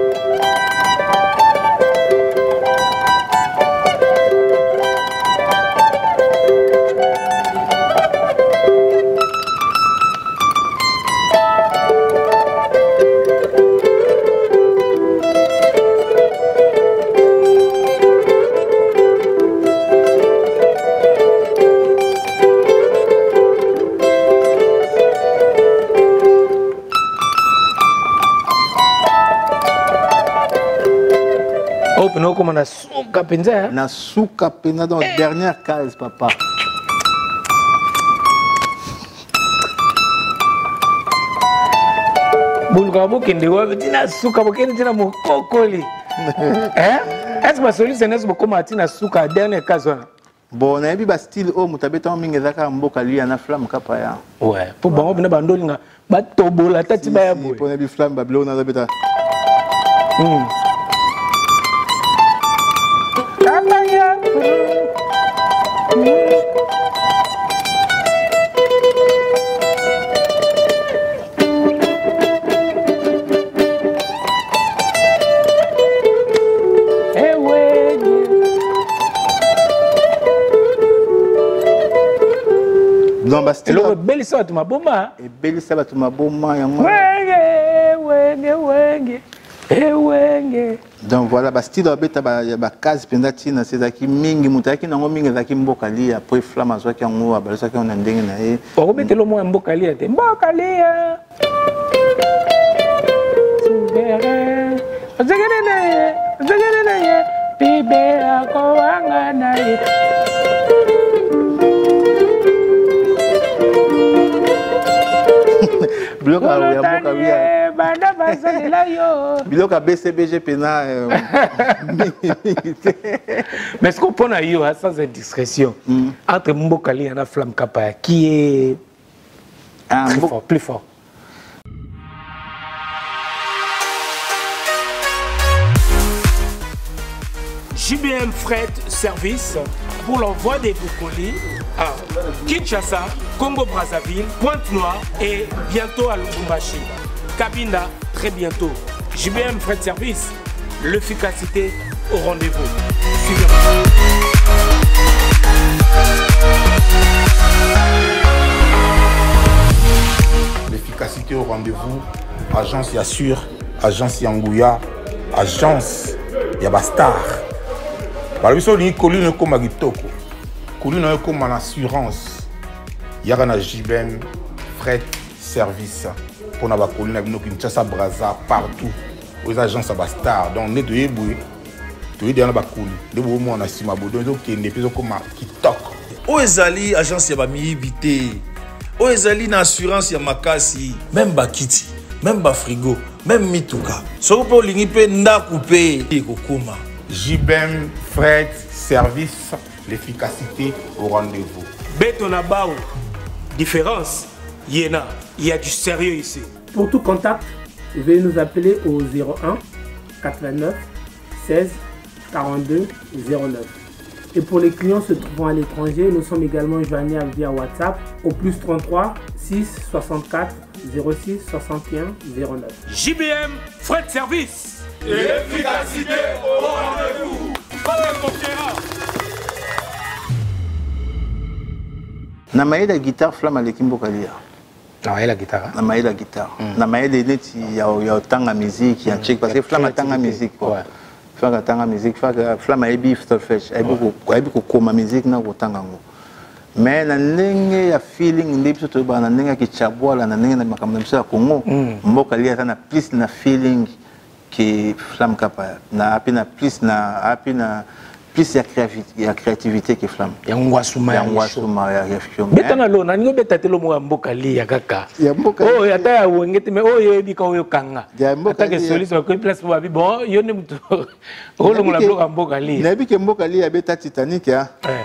non comme on a souka penza na souka penza dans la dernière case papa bulga bokende wa tina souka bokende tina mokokoli hein est-ce que solution n'est pas comme tina souka dernière case wana bon na bi ba style o mutabeta mingi zaka mboka li na flamme kapa ya ouais pour bango bina bandolinga batobola tati ba ya boy pour na bi flamme ba blo na zabeta hmm non bah c'est le bel ça tu maboma et bel ça tu maboma yango wenge wenge wenge eh wenge donc voilà bah style beta ba ba case pendati na c'est mingi mutaki nango mingi zaki mbokali après flamme azwaki yango abalisa ki on ndenge na e ko betelo mo mbokali te mbokali subere azagene na azagene na bibe akowanga na ye Biloka ya mboka bia banda bazela yo biloka B C B G pena mais est-ce qu'on peut yo sans indiscrétion entre Mbokali et la Flamme Kapaya qui est très fort, plus fort J B M Fret Service pour l'envoi des colis à Kinshasa, Congo-Brazzaville, Pointe-Noire et bientôt à Lubumbashi. Cabinda, très bientôt. J B M Fret Service, l'efficacité au rendez-vous. Suivez-moi. L'efficacité au rendez-vous, agence Yassure, agence Yangouya, agence Yabastar. Balobiso ni colline comme agitoko. Colline comme en assurance. Yaka na J B M Fret Service. Pour na ba colline na bino Kinshasa Brazza partout. Aux agences Yabastar. Donc ne doyez boué. Doyez dans ba colline. De bo mo na sima bodo zo kende peso comme kitoko. O ezali agence ya ba mi vité. O ezali na assurance ya makasi. Même bakiti. même ba frigo, même mituka. Soko po lingi pe ndaku pe ekokoma. J B M Fred Service, l'efficacité au rendez-vous. Beto na bao, différence, yena, il y a du sérieux ici. Pour tout contact, veuillez nous appeler au zéro un quatre-vingt-neuf seize quarante-deux zéro neuf. Et pour les clients se trouvant à l'étranger, nous sommes également joignables via WhatsApp au plus trente-trois six soixante-quatre zéro six soixante et un zéro neuf. J B M Fred Service. L'efficacité au rendez-vous. Na maïda guitare flamme à l'équipe Bokalia. Na maïda guitare. Na maïda guitare. Na maïda neti ya ya tanga musique ya check parce que flamme tanga musique quoi. Flamme tanga musique, flamme a ebi solfège, ebi ko ebi ko koma musique na ko tanga ngo. Mais na ndenge ya feeling ndibiso to ba na ndenge ki chabwala na ndenge na makambo mso ya Congo. Mbokalia sana plus na feeling qui flamme kapa na api na plus na api na plus ya créativité ya créativité qui flamme ya ngwasuma ya ngwasuma ya réflexion beta na lona ningo beta telo mo Mbokalia ya kaka ya mboka oh ya ta ya wengete me oh yebi ka oyo kanga ya mboka ke solution ko place ba bi bon yo ne mtu holo ngula bloka Mbokalia na bi ke Mbokalia ya beta Titanic ya eh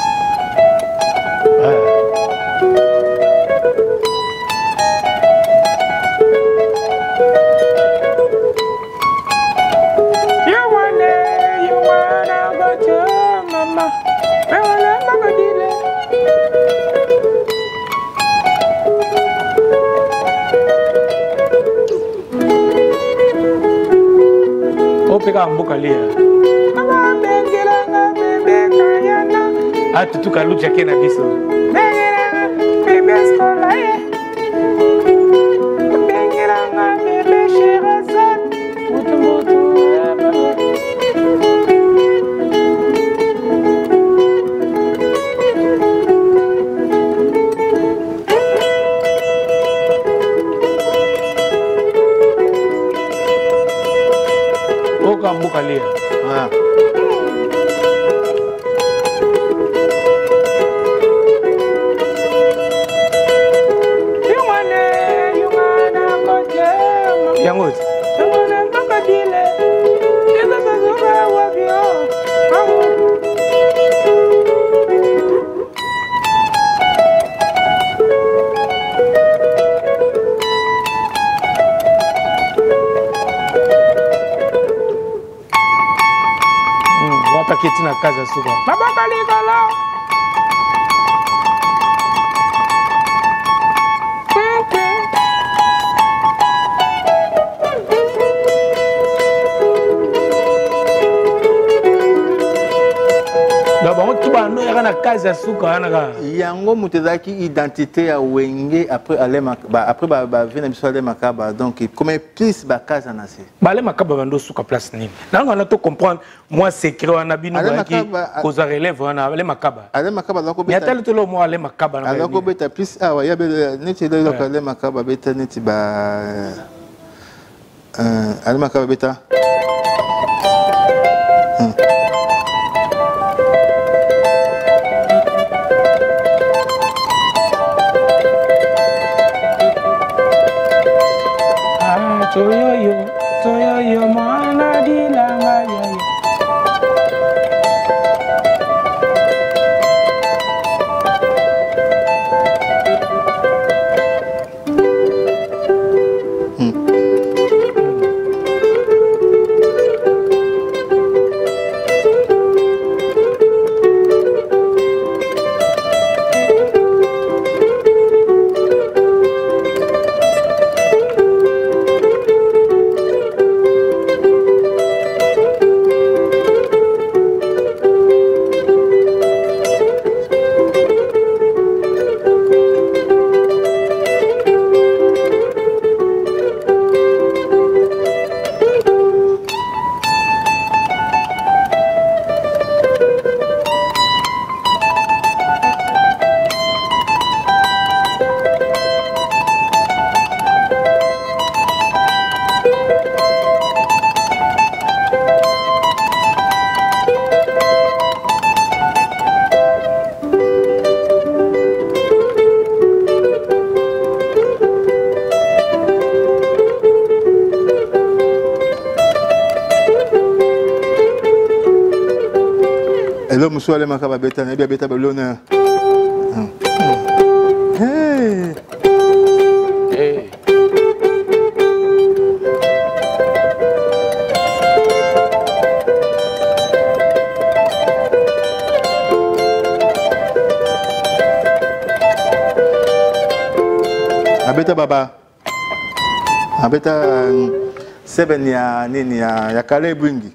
Mbokalia atu tukalucha kena biso Mbokalia. Ah. Yangot. Keti na kaza suka mabaka ligala d'abord tu vas nous na kaza suka na yango mutezaki identité ya wenge après aller ba après ba ba vina biso aller makaba donc comme plus ba kaza na se ba aller makaba bando suka place nini na ngana to comprendre moi secret wana bino ba ki koza relève wana aller makaba aller makaba lako beta ya tel to lo mo aller makaba na lako beta plus ah ya be neti le lako aller makaba beta neti ba euh aller makaba beta Toyoyo, toyoyo, mwana dilanga yoyo. musuale makaba beta na bia beta balona. Hey. Hey. Abeta baba. Abeta seven ya nini ya ya kale bwingi.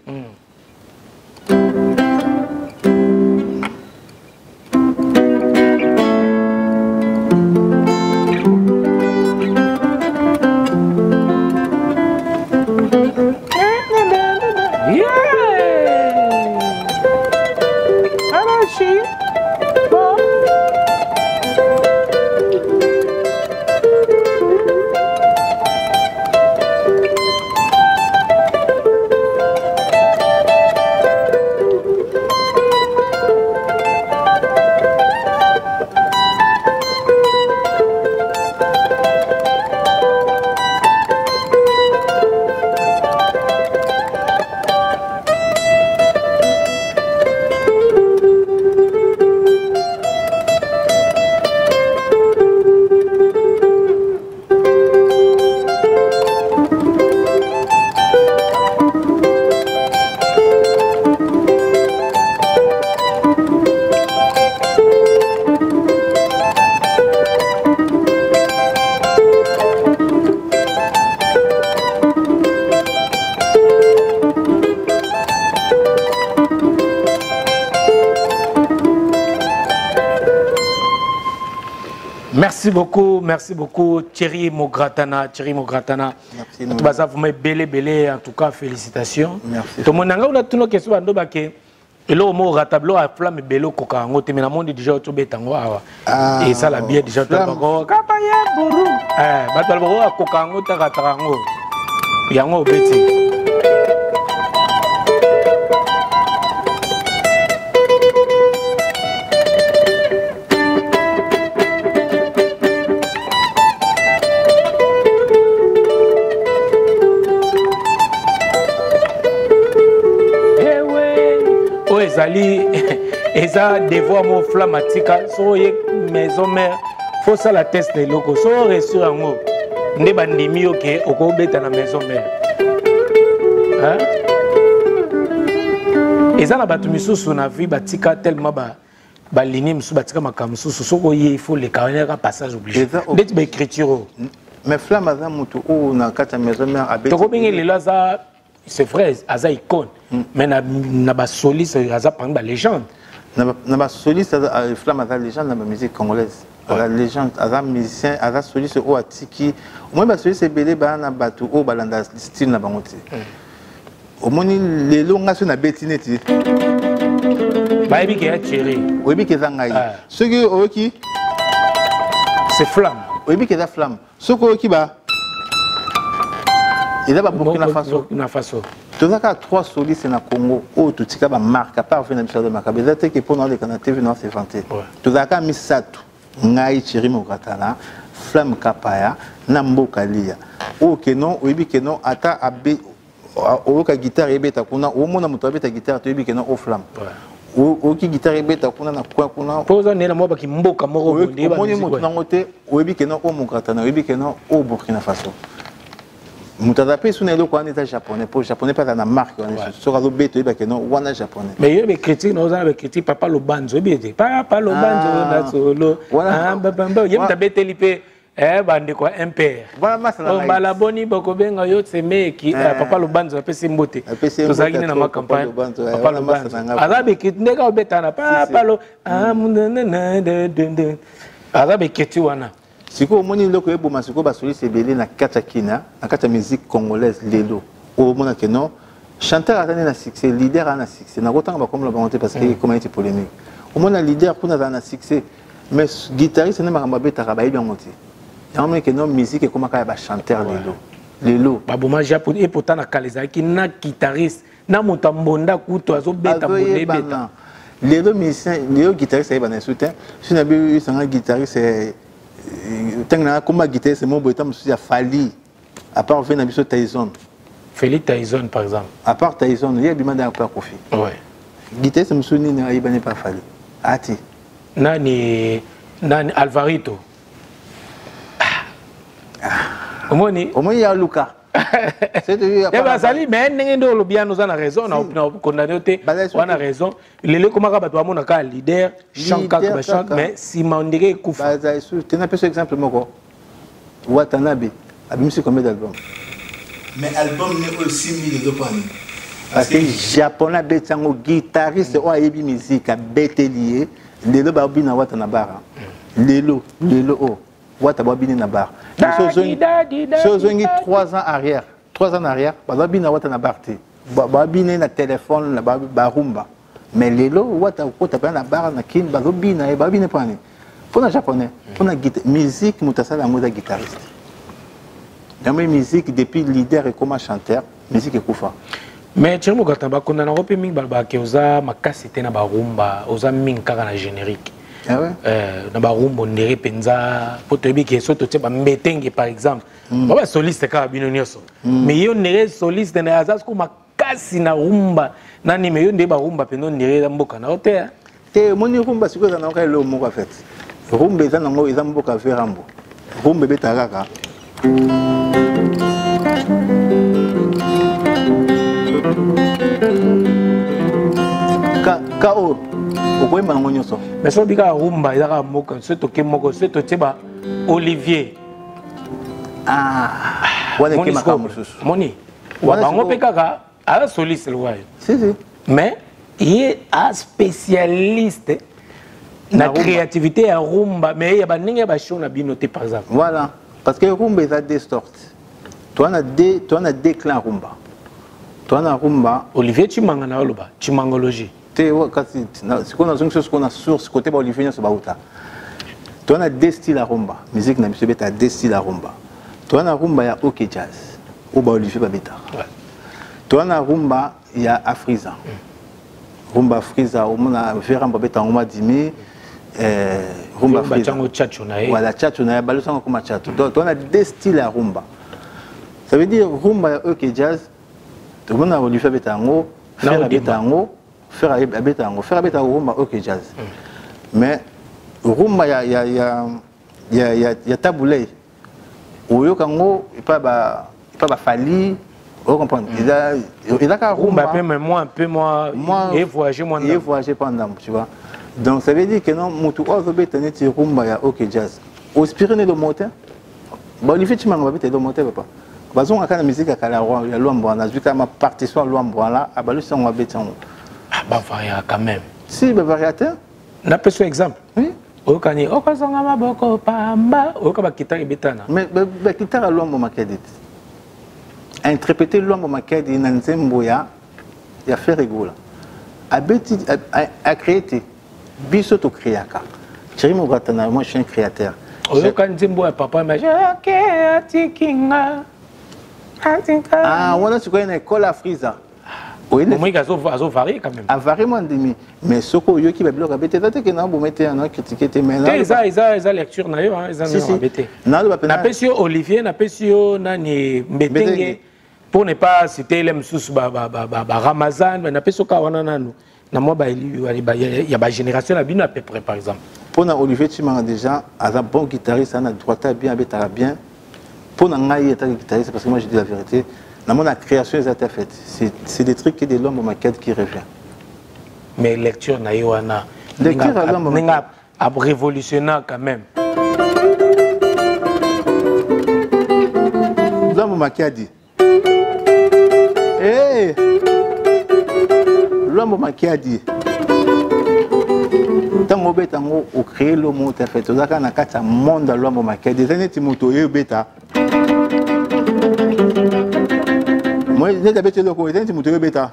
Merci beaucoup, merci beaucoup Thierry Mogratana, Thierry Mogratana. Merci. Tout ça vous m'avez belé belé, en tout cas félicitations. Merci. Tout le monde a tout le question ando baké. Et là au mot ratablo a flamme bello coca ngo te mais la monde déjà tout betango ah. Et ça la bien déjà tout bako. Kapaya buru. Eh, batal bako a coca ngo ta ratarango. Yango beti. Ezali eza devoir mo flamatika so ye maison mère faut ça la test de loko so reçu ango nde bandimi yo ke okobeta na maison mère hein eza na batu misusu na vie batika tellement ba ba ligne misusu batika makamsusu soko ye il faut le carnet ka passage obligé ndeti ba écriture mais flamme za mutu o na kata maison mère abeti to kobingi lelo za c'est vrai aza icône mais na na ba soliste aza parmi ba légende na ba soliste aza flamme aza légende na ba musique congolaise aza légende aza musicien aza soliste o atiki au moins ba soliste belé ba na batu o balanda style na bango te au moni lelo ngaso na betineti ba ebi ke ya Thierry oyebi ke za ngai soki oyoki c'est flamme oyebi ke za flamme soko oyoki ba il a Burkina Faso. Burkina Faso. Tous les trois solistes na Congo, où tout ça marque à part venir de Makabe. C'est que pour nous les Canadiens venir se vanter. Tous les cas Misatu, Ngai Thierry Mogratana, Flamme Kapaya, Nambo Kalia. Au Kenon, au Ibi Kenon, Ata Abe, au ka guitare et beta kuna, au moins na ta guitare, tu Ibi Kenon au Flamme. Au qui guitare et beta kuna na quoi kuna. Pose un élément qui mboka moro bondé. Au moins na ngote, au Ibi Kenon au Mogratana, au Ibi Kenon au Burkina Faso. Mutadape suna eloko wana eza japonais pour japonais pas na marque wana soka lo beto eba ke no wana japonais mais yo be critique no za be critique papa lo banzo ebete papa lo banzo na solo ah bamba yem tabete lipe eh bande kwa impère voilà masala on bala boni boko benga yo tsemeki papa lo banzo apesi mbote to zagine na ma campagne papa lo banzo ala be critique ndeka obeta na papa lo ah munana de de ala be critique wana siko omoni loko eboma siko basoliste ebele na kati ya kina na kati ya musique congolaise lelo omona ke non chanteur atani na succès leader ana succès na kotanga bakomla bango te parce que comment était polémique omona leader kuna za na succès mais guitariste ne makamba betaka bayebi yango te yango ke non musique ekomaka ya ba chanteur lelo lelo baboma japo et pourtant na kalezaki na guitariste na moto mbonda kuto azobeta mbonde beta lelo musicien lelo guitariste ayeba na soutien si na bi sanga guitariste tant comme guitare c'est mon beau temps je Fali à part venir biso Tyson Félix Tyson par exemple à part Tyson il y a demandé un peu Kofi ouais guitariste mosusu nini ayebani pas fali ati nani nani Alvarito omoni omoni ya luka ya bazali mais ndenge nde olobi nous a raison na condamné te on a raison lelo komaka bato bamonaka leader chante ba chante mais si mandire ekufa bazali sur tena peso exemple moko Watanabe abimisi combien d'albums mais album ne aussi mille de pani parce que japonais betango guitariste o ayebi musique a betelié lelo ba bina Watanabara lelo lelo o Watababini na bar so zongi trois ans arrière trois ans en arrière ba bina Watanabara te ba bina na téléphone na ba rumba mais lelo wata ko tapana na bar na kin ba bina e ba bina pani pour na japonais pour na musique mutasala moza guitariste dans mes musique depuis leader et comme chanteur musique ekufa. Mais tu vois quand on va condamner on peut mingi balba que oza makasi te na ba rumba oza mingi kaka na générique ah ouais euh na ba rumba ndere penza potebi ke soto te ba mbetenge par exemple ba ba soliste ka bino nyoso mais yo ndere soliste na aza ko makasi na rumba nani mais yo ndere ba rumba peno ndere mboka na hotel te moni rumba siko za na ka lo moko en fait rumba eza nango eza mboka verambo rumba betaraka Ka ka o okoyemba nango nyonso mais so bika rumba ezaka moko so toke moko so toteba Olivier ah wana ke makamu susu moni wa bango pe kaka ala soliste le wayo si si mais il est un spécialiste na créativité à rumba mais il y a baninga ba show na binoté par exemple voilà parce que rumba est distort toi on a des toi on a des clans rumba toi on a rumba Olivier Chimanga na oloba chimangologie te wakati c'est qu'on a une chose qu'on a source côté ba Olivier so bauta toi on a des styles à rumba musique na monsieur beta des styles à rumba toi on a rumba ya OK jazz ou ba Olivier babeta toi on a rumba ya Afriza rumba Afriza au mona veramba beta ngoma dimi euh rumba Afriza voilà tchatcho na balusa comme tchatcho donc on a des styles à rumba ça veut dire rumba OK jazz tout le monde a voulu faire betango faire betango faire betango faire betango rumba OK jazz mais rumba ya ya ya ya ya ya taboulé oyo kango pas ba pas ba fali vous comprenez il a il a ka rumba un peu moins un peu moins et voyager moins et voyager pendant tu vois donc ça veut dire que non mutu ozo betane ti rumba ya OK jazz au spirine le moteur ba Olivier Chimanga ba betane le moteur papa bazon aka na musique aka la roi ya Luambo na zuka ma partition Luambo là abalu son wa betango ah ba varia quand même si ba variateur na peso exemple oui okani okazonga maboko pamba okaba kitari betana mais ba kitara Luambo makadit interpréter Luambo makadi na nzembo ya ya faire rigola a beti a créé biso to créaka Chirimo Gatana moi je suis un créateur okani nzembo ya papa mais OK atikinga ah on a ce qu'on a école à Friza oui mais il a varié quand même a varié mon demi mais ce que yo qui va bloquer bête date que na bo mettre na critiquer te mais là ça ça ça lecture na yo hein ça na bête na ba na pesio Olivier na pesio nani mbetenge pour ne pas citer les msous ba ba ba Ramazan na pesio ka wana nanu na moi ba il y a ba génération la bino à peu près par exemple pour na Olivier Chimanga déjà un bon guitariste na droite bien betara bien pour n'engager être guitariste parce que moi je dis la vérité dans mon création les a été faites c'est c'est des trucs que des l'homme maquette qui revient mais lecture na yoana lecture à l'homme ninga a révolutionnaire quand même l'homme maquette dit eh l'homme maquette dit tango beta ngo o créer le monde en fait ozaka na kata monde à l'homme maquette des années timoto yo beta moi je n'ai pas été le coïdien tu me bêta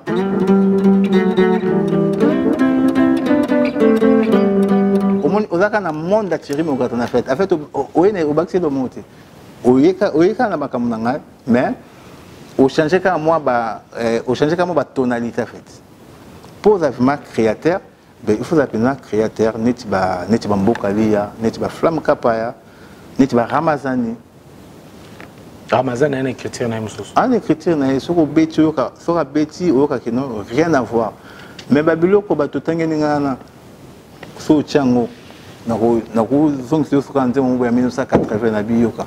au monde aux aka na monde attiré mon gars en fait en fait au est au bac c'est le monter au est au est na makamuna mais au changer quand moi ba au changer quand moi ba tonalité en fait pour vraiment créateur ben il faut appeler créateur net ba net ba mbokalia net ba flamme kapaya net ba ramazani Ramazan a une écriture na mususu. En écriture na soko beti oka soko beti oka que non rien à voir. mais babiloko batotangeni ngana so chango na ko na ko zongi so kanze mu ya mille neuf cent quatre-vingts na biyoka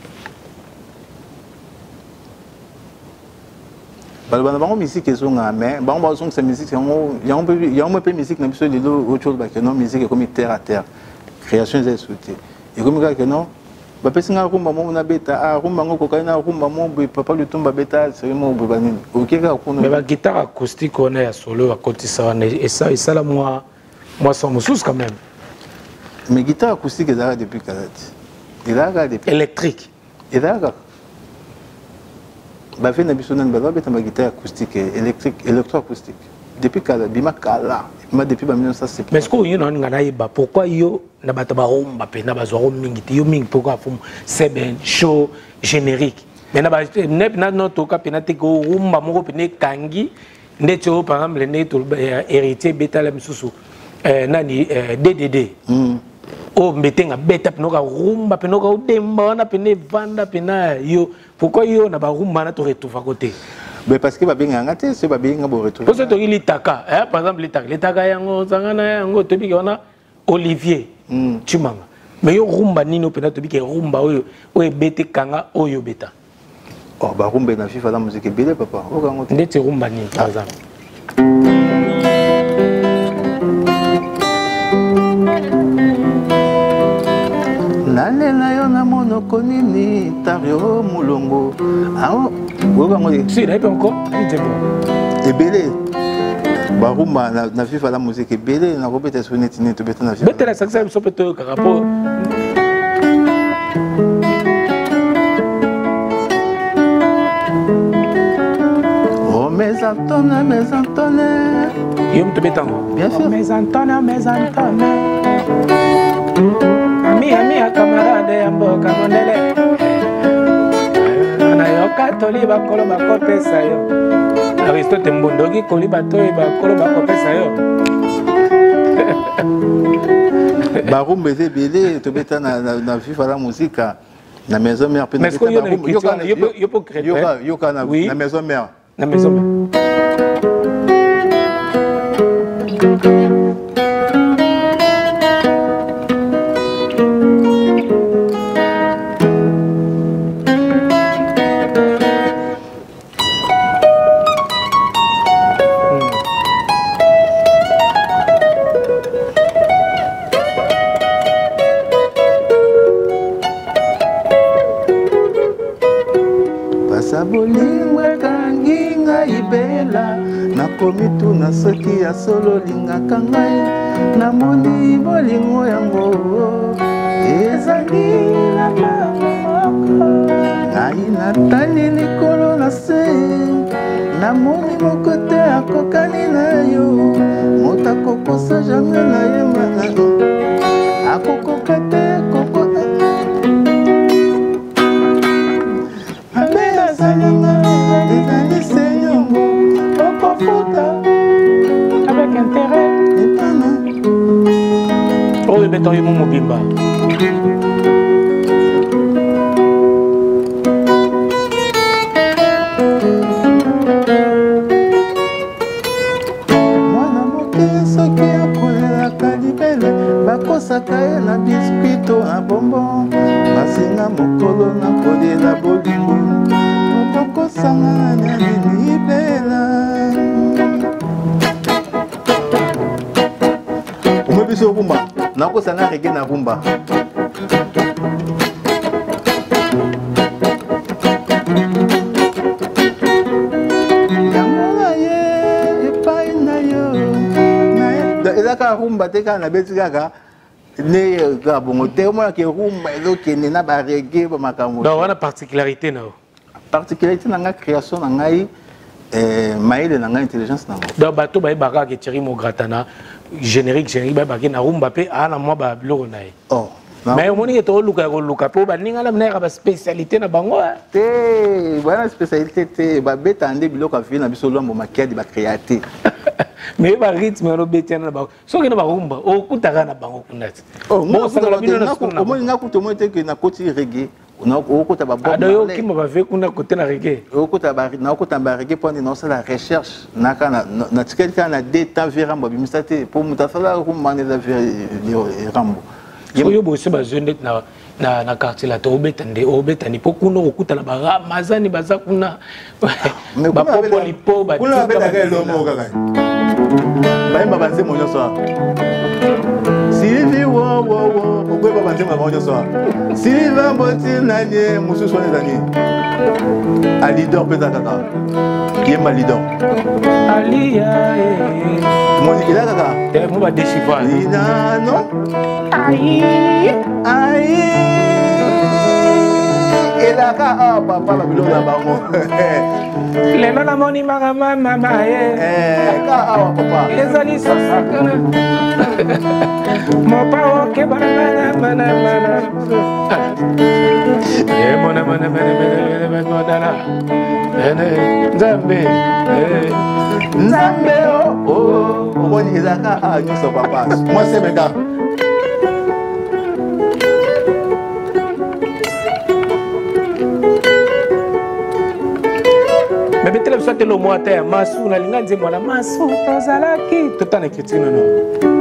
balabana bango musique ezonga mais bango bazonga sa musique yango yango yango pe musique na biso lelo autre chose ba que non musique comme terre à terre création des souté et comme que non ba pesinga rumba mo na beta a rumba ngoko kaina rumba mo papa lutumba beta c'est mo bobanini okeka kuno mais ba guitare acoustique on est à solo à côté ça et ça et ça là moi moi sans moussous quand même mais guitare acoustique est là depuis quarante il a depuis électrique il a ba fait na biso nan ba beta ma guitare acoustique électrique électroacoustique depuis kala bima kala ma depuis ba mille neuf cent septante mais est-ce que yo na ngana yeba pourquoi yo na bata ba rumba pe na ba zo mingi ti yo mingi pourquoi fum c'est ben show générique mais na ba ne na no to ka pe na te ko rumba moko pe ne kangi ndeto par exemple ne to héritier beta la misusu euh nani D D D o mbetenga beta pe no ka rumba pe no ka demba na pe ne vanda pe na yo pourquoi yo na ba rumba na to retrouver côté. Mais parce que babinga ngate c'est babinga bo retour. Parce que to litaka hein par exemple litaka litaka yango zangana yango to bi ona Olivier Chimanga. Mais yo rumba nino pena to bi ke rumba oyo oyo bete kanga oyo beta. Oh ba rumba na FIFA la musique belle papa. O kango ndete rumba nini par exemple. Nane na yo na monoko nini tario mulongo. Ah si, là, encore. Ebele. Barumba na FIFA la musique ebele na robeta soneti ni to beta na FIFA. Beta la saxa so peto karapo. Oh mes Antoine, mes Antoine. Yom te betango. Bien sûr. Mes Antoine, mes Antoine. Ami ami camarade yambo kanondele. Katoli bakolo bakopesa yo Aristote mbondoki koli batoi bakolo bakopesa yo barumba eze belé to beta na na FIFA la musique na maison mère pe na yo yo yo po créer yo yo kana na maison mère na maison mère komitu na soki ya solo lingaka ngai namoni bolingo yango ezali na maboko ngai natali likolo na se namoni moko te akokani na yo moto akokosa jamai na ye mana akokoka te koko abe azalinga ezali senyongo avec intérêt. Oh, le béton est mon mobimba. Mwana moke soki akolelaka libele bakosaka ye na biskuito na bonbon basinga mokolo na kolela bolingo okokosanga na libela. Biso rumba na ko sana rege na rumba yamona ye epai na yo na ezaka rumba te kaka na beti kaka ne ka bongo te omona ke rumba ezokende na ba rege ba makambo donc wana particularité na particularité na nga création na ngai maïle na nga intelligence na donc bato ba baka ke Thierry Mogratana générique générique ba baki na rumba pe ana mwa ba biloko na ye oh mais au moni to luka ko luka pe ba ninga la mna ba spécialité na bango te bana spécialité te ba beta ande biloko afi na biso lombo makiadi ba créaté Mais ba rythme no betiana ba. So que na ba rumba, o kutaka na bango kunati. Oh, moi ça la bino na ko moi na ko to moi te que na koti reggae. Na ko ko ta ba bon. Ado ki mo ba ve kuna côté na reggae. O ko ta ba na ko ta ba reggae pour non c'est la recherche. Na kana na tikelka na data virambo bimisate pour mutasala ko manela virambo. Yo bo se ba zone na na na quartier la to obetande obetani po kuno okuta na ba mazani baza kuna ba popo lipo ba kuna beta ka lo mo kaka ba imba banze mo nyoso Sylvie wo wo wo ogwe ba banze mo nyoso Sylvie mboti nanye mususu ne zani a leader peta kaka yema leader Alia eh mo dikela kaka te mo ba déchiffrer ina non aïe aïe et là ah papa la bilon na bango le nana moni mama mama eh ka ah papa les alis sasa kana mo pa o ke bana bana bana e mona mona mona mona mona dana ene nzambe nzambe oh oh boni ezaka ah nyoso papa moi c'est mega. Mais peut-être que le mot terre, Massou, na linga nzembo na Massou, tozalaki, tout en écriture non non.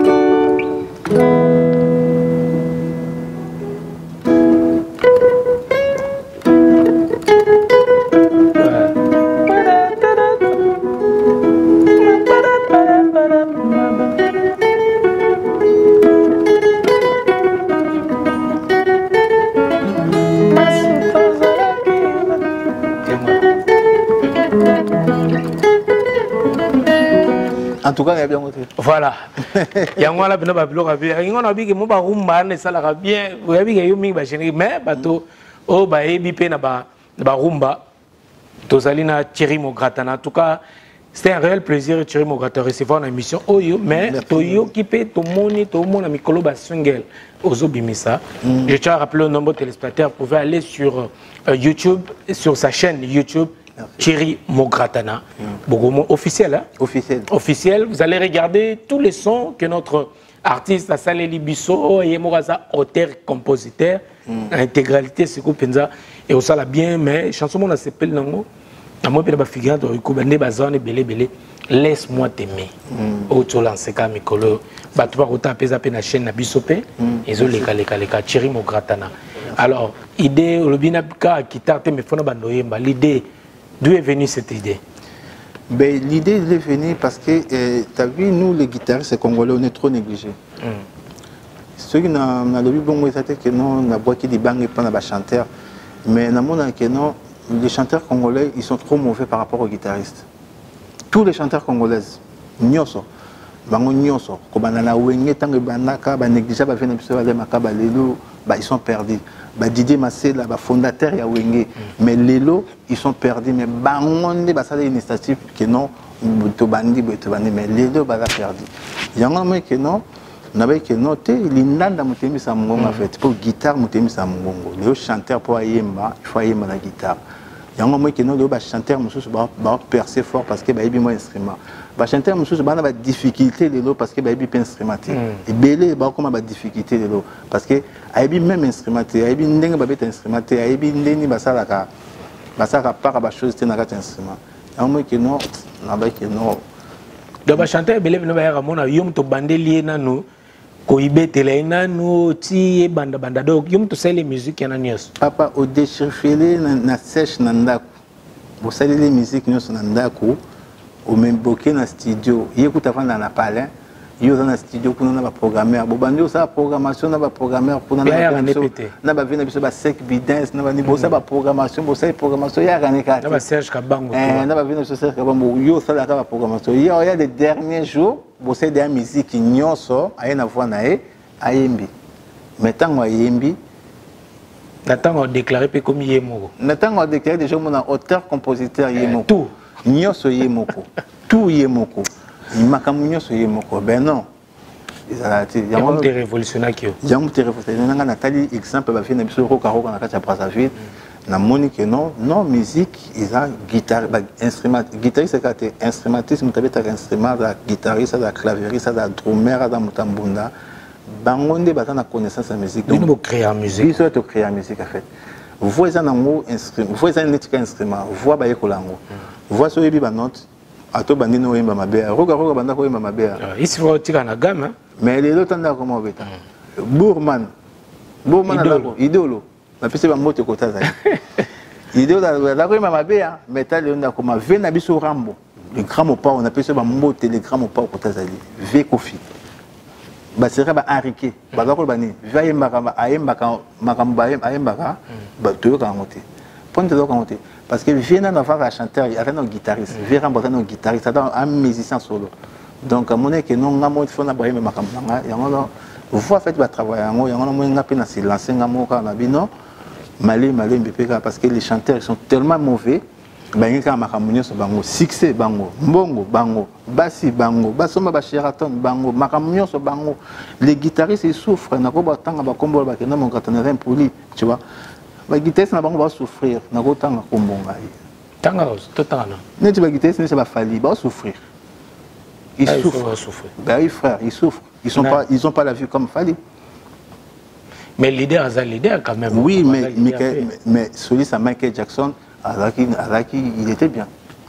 En tout cas, il y a bien montré. Voilà. Il y a un peu de babylon. Il y a un peu de rumba, ça l'a bien. Vous avez vu, il y a un peu de générique, mais bateau, oh, bah, et bipé na ba, na ba rumba. Tozalina Thierry Mogratana. En tout cas, c'était un réel plaisir Thierry Mogratana recevoir une émission. Oh yo, mais Toyo qui paie tout le monde, tout le monde a mis Koloba Sungel aux Obimisa. Je tiens à rappeler le nombre de téléspectateurs. Vous pouvez aller sur euh, YouTube, sur sa chaîne YouTube. Thierry Mogratana, mm. officiel, hein? Officiel. Officiel. Vous allez regarder tous les sons que notre artiste a salé Libiso et Moraza, auteur, compositeur, mm. intégralité, c'est quoi penza et au sala bien, mais chanson mon s'appelle nango. Na moi pe ba figurant de Kubande bazone belé belé. Laisse-moi t'aimer. Au to lancer ka mikolo. Ba to ba ko taper za pe na chaîne na bisope. Ezo leka leka leka Thierry Mogratana. Alors, idée olobina ka kitarte me fona bandoyemba l'idée. D'où est venue cette idée? Ben, l'idée est venue parce que, euh, tu as vu, nous les guitaristes congolais, on est trop négligés. Mm. Ceux qui n'ont pas vu, bon, c'est que non, on a bois qui dit bang et pas chanteur. Mais non, les chanteurs congolais, ils sont trop mauvais par rapport aux guitaristes. Tous les chanteurs congolais, nyoso, bango nyoso, kobanana wenge tango banaka, ba négligé, ba vena biso ba makaba lelo, ba ils sont perdus. Bah Didier Massé là bah fondateur ya Wenge mais lelo ils sont perdus mais bangonde bah ça une initiative que non to bandi to bandi mais lelo bah perdu yango moi que non na ba que non te lindanda mutemi sa mongo en fait pour guitare mutemi sa mongo le chanteur pour yemba il faut yemba la guitare yango moi que non le bah chanteur mususu ba ba percer fort parce que bah il moi instrument ba chanteur mususu ba na ba difficulté lelo parce que bah il instrumenté et belé ba comme ba difficulté lelo parce que aibi même instrumenté aibi ndenge ba beta instrumenté aibi ndeni basalaka basalaka para ba chose te na ka instrument yango moi que non na ba que non donc ba chanteur belé no ba ya mona yom to bandeli nanu ko ibetela nanu ti banda banda donc yom to sele musique na nyos papa au déchiffrer na sèche na ndako bo sele les musique nyos na ndako au même boké na studio yekuta fanda na palais yo dans le studio pour nous programmeur bo bandi ça programmation na ba programmeur pour nous na ba vina biso ba sec bidens na ba ni bo ça ba programmation bo ça programmation ya kaneka na ba Serge Kabango eh na ba vina biso Serge Kabango yo ça la ba programmation il y a des derniers jours bo c'est des musique nyonso aye na voix na e ayembi metango ayembi natango déclarer pe comme yemoko natango déclarer déjà mon auteur compositeur yemoko tout nyonso yemoko tout yemoko makambo nyonso yemoko ben non ezalati yango te révolutionnaire ki yango te révolutionnaire nanga natali exemple ba fina biso ko karo na kati ya Brazzaville na moni que non non musique ils a guitare ba instrument guitariste c'est instrumentiste mutabeta instrument da guitariste da clavieriste da drummer da mutambunda bangonde batana connaissance en musique donc nous créer en musique ils sont créer en musique en fait voix en ango instrument voix en netika instrument voix ba yekolango voix so yebi ba note ato bandino yemba mabea roga roga banda ko yemba mabea ici faut tirer na gamme mais les autres tanda comment beta Bourman Bourman idolo idolo na pese ba moto kota za idolo la ko yemba mabea metal onda comme vena biso rambo le grand mot pas on appelle ça ba moto le grand mot pas kota za ve kofi ba sera ba ariké ba ko bani va yemba kama ayemba ka makamba ayemba ka ba to ka ngote ponte do ka ngote parce que Viena n'a pas un chanteur, il y a un guitariste, Viena n'a pas un guitariste, il y a un musicien solo. Donc, à mon avis, que non, il faut que nous fassions voix fait de travailler, il y a un peu de silence, il y a un peu de malé, malé, parce que les chanteurs sont tellement mauvais, il y a un bango, succès, bango, mbongo, bango, bassi, bango, bassoma, bachiraton, bango, macamunio, bango. Les guitaristes, ils souffrent, il y a un combo, il y a un poli, tu vois. Les guitaristes vont souffrir, ils vont souffrir. Ils souffrent. Oui, frère, ils souffrent. Ils n'ont pas, ils ont pas la vue comme Fali. Mais le leader, c'est le leader quand même. Oui, mais, mais, mais celui de Michael Jackson, il était bien.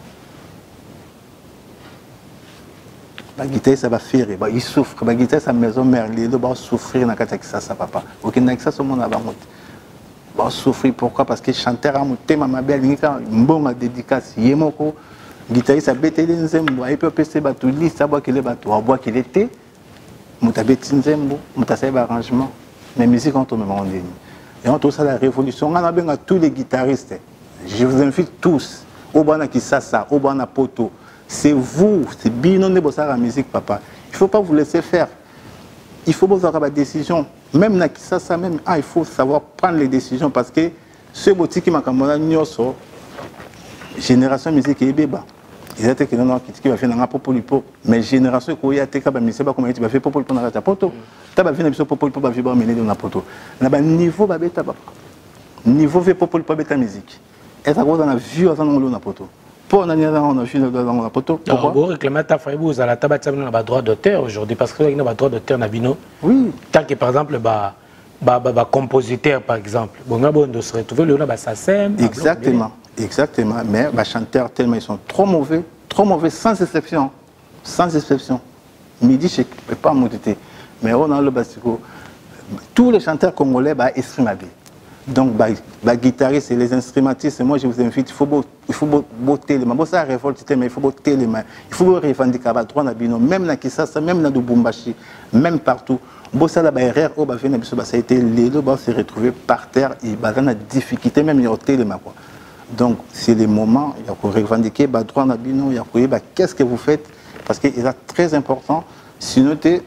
Les guitaristes vont faire, ils souffrent. Les guitaristes à la maison mère, ils vont souffrir dans le ça, papa. Ok, dans ça, c'est mon avant. Bon, souffrir pourquoi parce que chanteur a monté ma belle nika mbonga dédicace yemoko guitariste a bété nzembo et puis pc batu liste bois qu'il est batu bois qu'il était mutabeti nzembo mutaseba arrangement mais musique on tombe en ligne et on tout ça la révolution on a bien à tous les guitaristes je vous invite tous au bana kisasa au bana poto c'est vous c'est bien on est bossar la musique papa il faut pas vous laisser faire il faut vous avoir des décisions. Même na ça, ça même, ah, il faut savoir prendre les décisions parce que ce boutique qui m'a commandé nyoso, génération musique et béba. Ils étaient que non qui va faire un popolipo, mais génération qui a été capable de faire comment il va faire popolipo dans la poto. T'as pas vu na biso popolipo va vivre mener dans la poto. Na ba niveau ba beta papa. Niveau fait popolipo beta musique. Et ça va dans la vue dans la poto. Pour on a vu dans la poto. Pourquoi vous réclamez ta faibuse à la tabac na ba droit d'auteur aujourd'hui parce que il y a ba droit d'auteur na bino. Oui. Tant que par exemple ba ba ba compositeur par exemple. Bon nga bon de se retrouver le na ba sasem. Exactement. Exactement, mais les chanteurs tellement ils sont trop mauvais, trop mauvais sans exception, sans exception. Midi je ne peux pas monter, mais on a le basico. Tous les chanteurs congolais bah exprimer. Donc les guitaristes et les instrumentistes, moi je vous invite, il faut il faut botter les mains. Bon ça révolte mais il faut botter les mains. Il faut revendiquer à droit nabino, même na Kisasa, même na Lubumbashi, même partout. Bon ça la barrière au bah venir ça a été les deux bah se retrouver par terre et bah dans la difficulté même y a les mains quoi. Donc, c'est les moments, il y a que revendiquer, bah, droit nabino, il y a que bah, qu'est-ce que vous faites, parce que c'est très important, sinon tu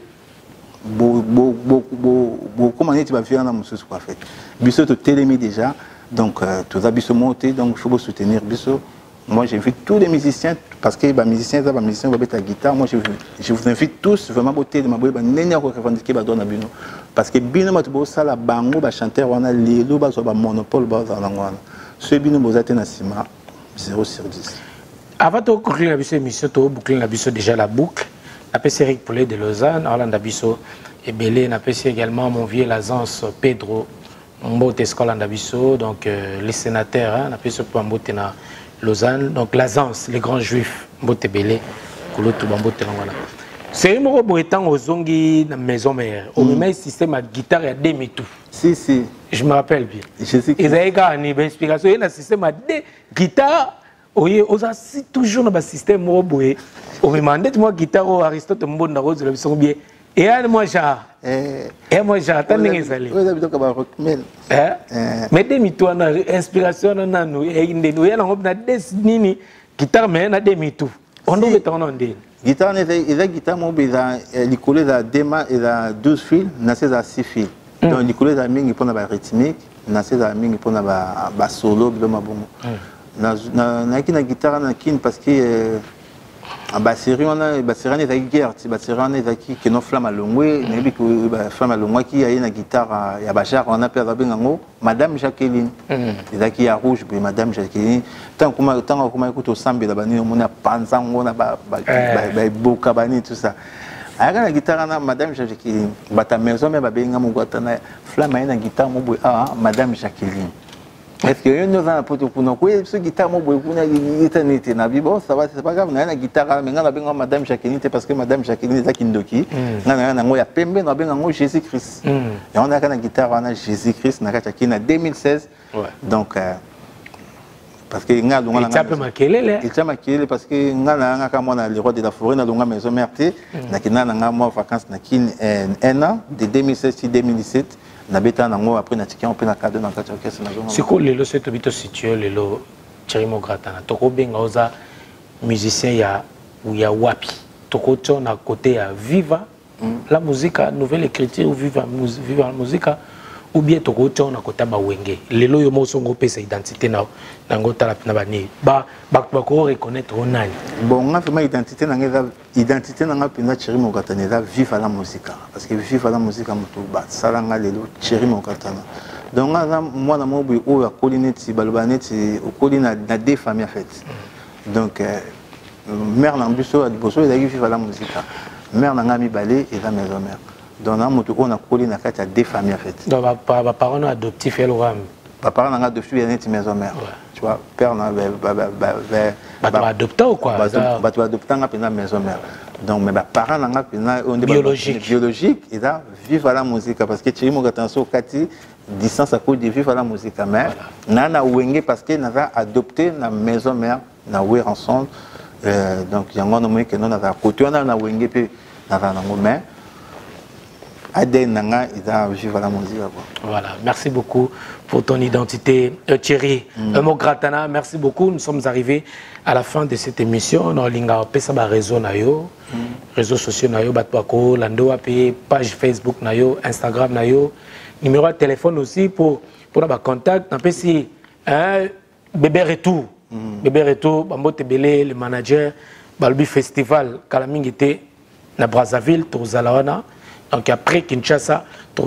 comment tu vas faire dans mon sous quoi fait. Bisso te télémie déjà, donc tu as bisso monter, donc il faut soutenir bisso. Moi j'invite tous les musiciens, parce que les bah, musiciens, les musiciens vont mettre la guitare, moi je, je vous invite tous vraiment à télémie, bah, n'ayez pas revendiquer bah, droit nabino. Parce que bino m'a tout ça la bango, bah, chanteur, on a les loups, bah, bah, monopole, bah, dans l'angoisse. Ce bino bozate na sima zéro sur dix. Avant de conclure la émission, tu as bouclé déjà la boucle. La P C Eric Poulet de Lausanne, Orlando Abisso et Belé, la P C également mon vieux Lazance Pedro, Mbote Scoland Abisso, donc euh, les sénateurs, hein, la P C pour Mbote na Lausanne, donc Lazance, les grands juifs, Mbote Belé, Koulotou Mbote Langwana. C'est un mot étant aux zongi dans la maison mère. On me met un système à guitare et à deux métaux. Si, si. Je me rappelle bien. Je sais que... Ils avaient une inspiration. Il y a un système à deux guitares. Oui, on a toujours un système où on me demande moi guitare ou Aristote Mbonda na rose le son bien. Et à moi genre. Et moi j'attends les allées. Oui, d'habitude comme rock mel. Mais deux métaux na inspiration na nous et inde nous y a na deux nini guitare mais na deux métaux. On doit être en onde. Guitare, il a guitare, il a l'école de déma, il a douze fils, il a six fils. Donc l'école de ming, il prend la rythmique, il a ming, il prend la solo, il a bon. Na na na guitare na kin parce que Bah série on a bah série on est avec guerre, bah série on est avec qui non flamme à longwe, n'importe que bah flamme à longwe qui a une guitare, il y a bachar on a perdu avec un Madame Jacqueline, il a qui a rouge, puis Madame Jacqueline. Tant comment tant comment écoute au sambe là-bas, on a panzang, on a bah bah bah bokabani tout ça. Avec la guitare on a Madame Jacqueline, bah ta maison mais bah bien on a guitare, flamme à une guitare mon ah Madame Jacqueline. Est-ce que nous avons un peu de pouvoir couper ce guitare mon boy kuna éternité na vie bon ça va c'est pas grave on a une guitare mais on a bien Madame Jacqueline parce que Madame Jacqueline est à Kindoki on a un ngoya pembe on a bien un Jésus Christ et on a une guitare on a Jésus Christ na kati en deux mille seize donc parce que nga longa nga il makelele il t'a makelele parce que nga na nga kama na le roi de la forêt na longa maison mère na kina na nga moi vacances na kin un an de deux mille seize à deux mille dix-sept na beta nango après na tikia on peut na cadeau na kati orchestre na zonga siko lelo c'est tobito situé lelo Thierry Mongratana toko benga oza musicien ya ou ya wapi toko to na côté ya viva la musique nouvelle écriture ou viva viva la musique ou bien toko to na côté ba wenge lelo yo mo songo pesa identité na nango tala na bani ba ba ko reconnaître onani bon nga fait ma identité na nga identité na nga pina Thierry Mongratana za viva la musique parce que viva la musique mutu ba sala nga lelo Thierry Mongratana donc nga moi na mo bu o ya kolineti balobaneti o kolina na deux familles en fait donc mère na biso a biso ezaki viva la musique mère na nga mi balé et la maison mère donc na mutu ko na kolina kati ya deux familles en fait donc ba ba parents adoptifs el ram ba parents na nga adoptifs ya neti maison mère tu vois père na ba ba ba ba ba adopté ou quoi ba tu adopté nga pena maison mère donc mais ba parents na nga pena on biologique biologique et là vivre la musique parce que Thierry Mongratana so kati distance à cause de vivre la musique mais na na wenge parce que na va adopté na maison mère na we ensemble donc yango no mo que non na côté on na wenge pe na va na mais Adèle Nanga, il a vivre la musique. Voilà, merci beaucoup pour ton identité, euh, Thierry mm. Mongratana. Merci beaucoup. Nous sommes arrivés à la fin de cette émission. On a linga pesaba réseau nayo, mm. réseaux sociaux nayo, batwako, lando ape, page Facebook nayo, Instagram nayo, numéro de téléphone aussi pour pour avoir contact. N'appelle si hein, bébé retour, mm. bébé retour, bambo tebele, le manager, balbi festival, kalamingité, na Brazzaville, Torzalawana. Donc après Kinshasa,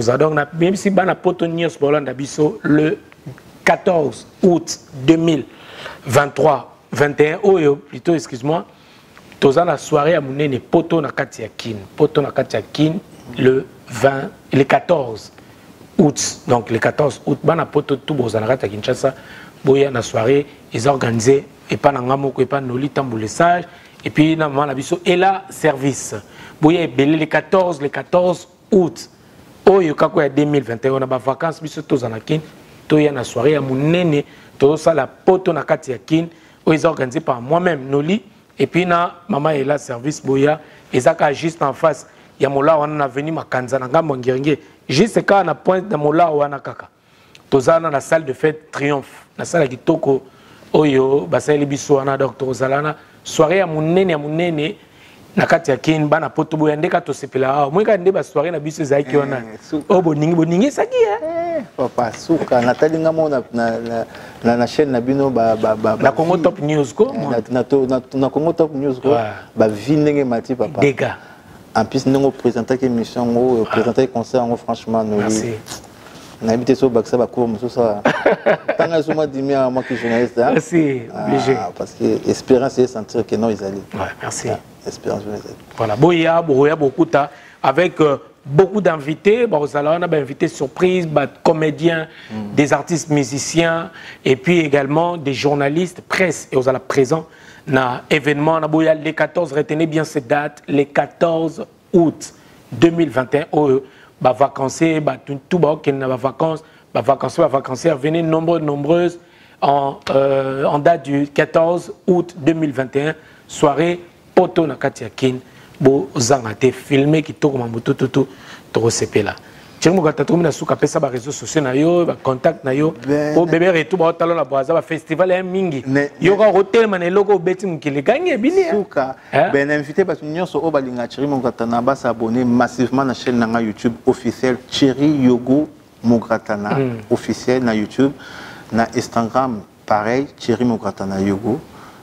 même si Bana Potonios Bolandabiso le quatorze août deux mille vingt-trois, vingt et un, oh, plutôt, excuse-moi, Toza la soirée à Mounene Poto na Katiakin, Poto na Katiakin le vingt, le quatorze août, donc le quatorze août, Bana Poto tout Bozanarata Kinshasa, Boya na soirée, ils ont organisé, et pas Nangamoko, et pas Noli Tamboulessage, et puis na Manabiso, et là, service. Boye belé le quatorze, le quatorze août. Oh, il y a deux mille vingt et un, on a des vacances, biso to zanakin, to y a na soirée à Mounene, to ça la poto na katiakin, où ils organisé par moi-même, Noli, et puis na maman est là, service boya, et ça juste en face, il y a mola on a venu ma kanzana, ngambongirenge, juste quand on a point de mola on a kaka. To ça dans la salle de fête Triomphe, la salle qui toko, oh yo, basa les biso ana docteur Zalana, soirée à Mounene, à Mounene. Nakati ya kin bana poto boya ndeka to sepela moi ka ndeba soirée na biso za ki ona o boningi boningi saki eh papa suka natalinga mona na na na chaîne na bino ba ba na Congo Top News ko na na na Congo Top News ko ba vinenge mati papa dega en plus nous présenter émission ngo présenter concert ngo franchement nous merci na habité so baksa ba ko muso ça tanga suma dimi à moi qui journaliste hein merci obligé parce que espérance c'est sentir que non ils allaient ouais merci espérance. Voilà, Boya, Boya, beaucoup avec euh, beaucoup d'invités. Bon, on a des invités surprises, bah, comédiens, mm. des artistes musiciens, et puis également des journalistes, presse. Et on a présent dans l'événement. Boya, les quatorze, retenez bien cette date, les quatorze août deux mille vingt et un. Oh, bah, vacanciers, bah, tout, tout, bah, qui n'a pas vacances, bah, vacanciers, bah, vacanciers, venez nombreux, nombreuses en, euh, en date du quatorze août deux mille vingt et un, soirée. Poto na Katiakin, bo zangate filmé qui toko mambuto toto toko sepela. Thierry Mongratana to mina suka pesa ba réseaux sociaux na yo, ba contact na yo, o bébé retu ba talo na Brazza ba festival ya mingi. Yo ka hotel maneloko beti mukile gagné bini. Suka ben invité ba nyonso o balinga Thierry Mongratana ba s'abonner massivement na chaîne na YouTube officielle Thierry Yogo Mongratana officiel na YouTube, na Instagram pareil Thierry Mongratana Yogo.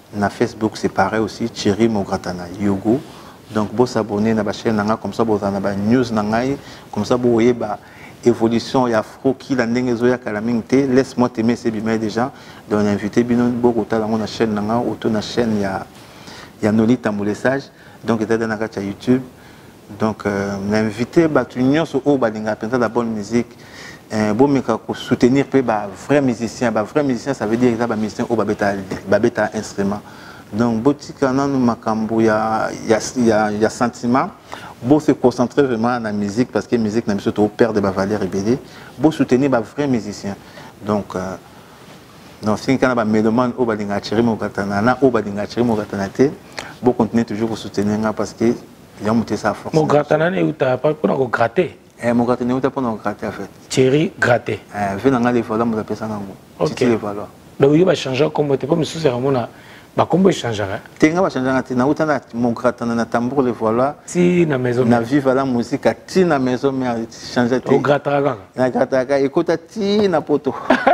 Na Facebook, c'est pareil aussi, Thierry Mogratana, Yogo. Donc, vous s'abonnez à la chaîne, comme ça, vous avez des news, comme ça, vous voyez l'évolution, il y a Afro qui l'a calamité. Laisse-moi t'aimer, c'est bien déjà. Donc, on a invité beaucoup de la chaîne, autour de la chaîne, il y a, il y a Noli Tamboulessage. Donc, il y a dans la YouTube. Donc, euh, on a invité l'union sur la bonne musique. Bon, mais soutenir les vrais musiciens. Les vrais musiciens, ça veut dire que les musiciens ont un instrument. Donc, il y a sentiment. Bon, se concentrer vraiment dans la musique parce que la musique n'a pas trop perdre de valeur rébellée. Bon, soutenir les vrais musiciens. Donc, si vous avez un mélomane au Badingachiri Mogatana, au Badingachiri Mogatanate, bon, continuez toujours à soutenir parce que il y a monté sa force. Mogatana, tu n'as pas pour gratter. Eh, Mogatana, tu n'as pas pour gratter en fait. Thierry gratter. Eh, venez dans les valeurs, vous appelez ça dans le ok. Les valeurs. Donc, il va changer comme tu peux me soucier vraiment là. Bah, comment changer? Tu vas changer na tina utana Mogatana na tambour les voilà. Si na maison. Na vive la musique à ti na maison mais changer. Au grattaraga. Na grattaraga, écoute à ti na poto.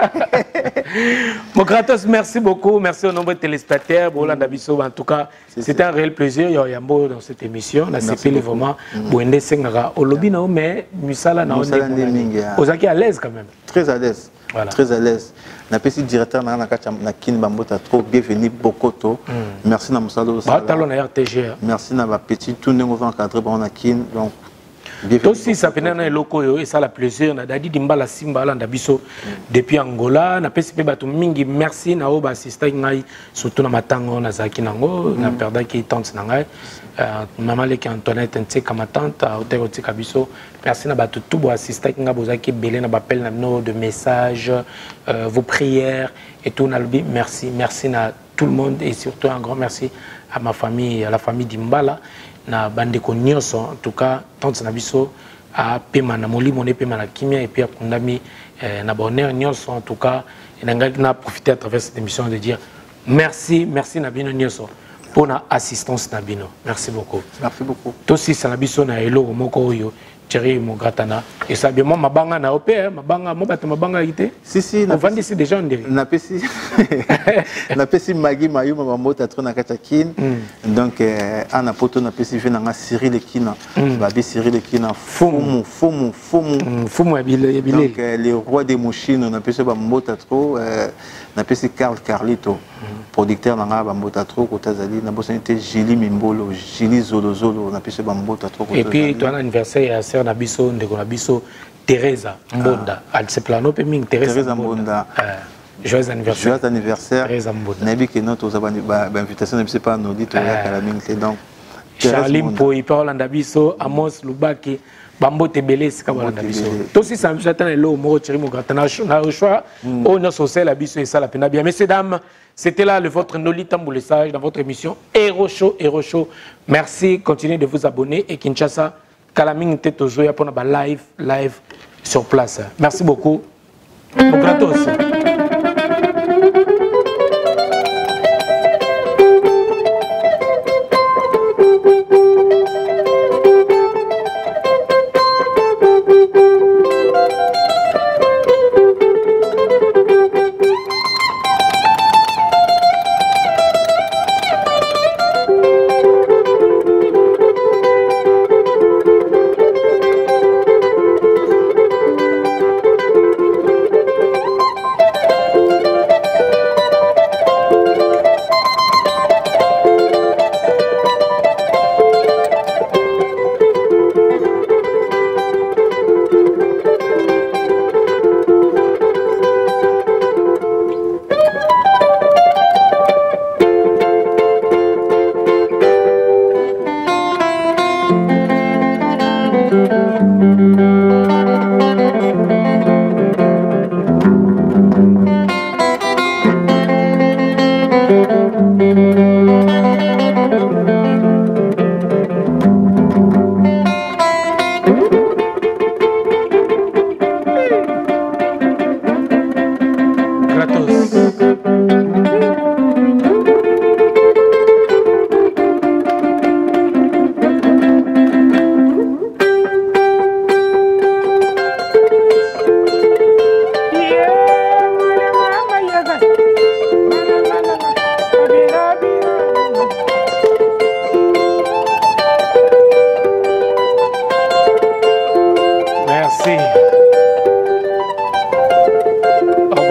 Mon gratos, merci beaucoup. Merci au nombre de téléspectateurs. Bon, là, en tout cas, c'était un réel plaisir. Il y a un beau dans cette émission. On a séparé vraiment. Bon, Sengra. Au lobby, non, mais Musala, non, on est à l'aise quand même. Très à l'aise. Voilà. Très à l'aise. Na petit directeur na na na kin bambota trop bienvenue Bokoto. Merci na musalo. Ba talon na R T G. Merci na ba petit tout ne on va encadrer ba na kin donc aussi ça penait na loko yo et ça la plaisir na dadi dimbala simba la ndabiso depuis Angola na pesi pe bato mingi merci na o ba assistant ngai surtout na matango na zaki nango na perda ki tante na ngai maman leki Antoinette nteka ma tante hôtel otika biso merci na bato tout bo assistant nga bozaki belé na bapel na no de messages vos prières et tout na lobi merci merci na tout le monde et surtout un grand merci à ma famille à la famille Dimbala na bandeko nyonso en tout cas tante na biso a pema na molimo ne pema na kimia et puis a kundami na bonheur nyonso en tout cas et na ngai na profiter à travers cette émission de dire merci merci na bino nyonso pour na assistance na bino merci beaucoup merci beaucoup to si na biso na elo moko oyo Thierry Mogratana et ça bien moi mabanga na opé mabanga mo bato mabanga ité si si on vend ici déjà on dirait na pesi na pesi magi mayu mama mota trop na katakin donc ana poto na pesi vena nga Cyril Lekina ba bi Cyril Lekina fumu fumu fumu fumu abile abile donc les rois des mouchines na pesi ba mota trop na pesi Carl Carlito producteur na nga ba mota trop ko tazali na bosonité Julie Mimbolo Julie Zolo Zolo na pesi ba mota trop et puis ton anniversaire na biso ndeko na biso Teresa Mbonda al se plano pe ming Teresa Mbonda joyeux anniversaire joyeux anniversaire Teresa Mbonda nabi que notre ba invitation ne pas nous dit to ya kala ming donc Charlie Mpoyi pa Olanda biso Amos Lubaki bambote belé sika Olanda biso to si ça j'attends le mot Thierry Mogratana na au choix on a social la biso et ça la pena bien messieurs dames c'était là le votre Noli Tamboulessage dans votre émission Héros Show Héros Show merci continuez de vous abonner et Kinshasa Kalaming tête au jeu pour live live sur place. Merci beaucoup. Bon gratos.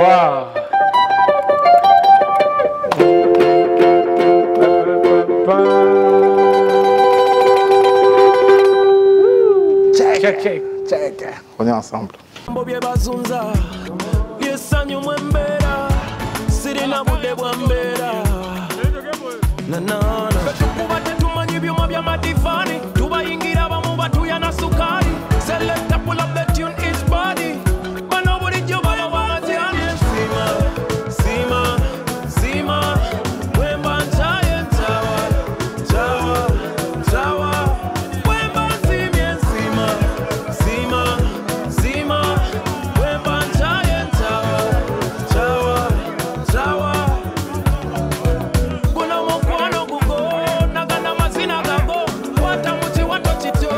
revoir. Check, Check, check. check. On est ensemble. Select pull up the tune is body. But nobody job about Sima, Sima, Sima. When man giant tower, tower, tower. When man Sima, Sima, Sima, Sima. When man giant tower, tower, tower. Kuna mkono kugo, nagana mazina gago. Wata muti wato chito.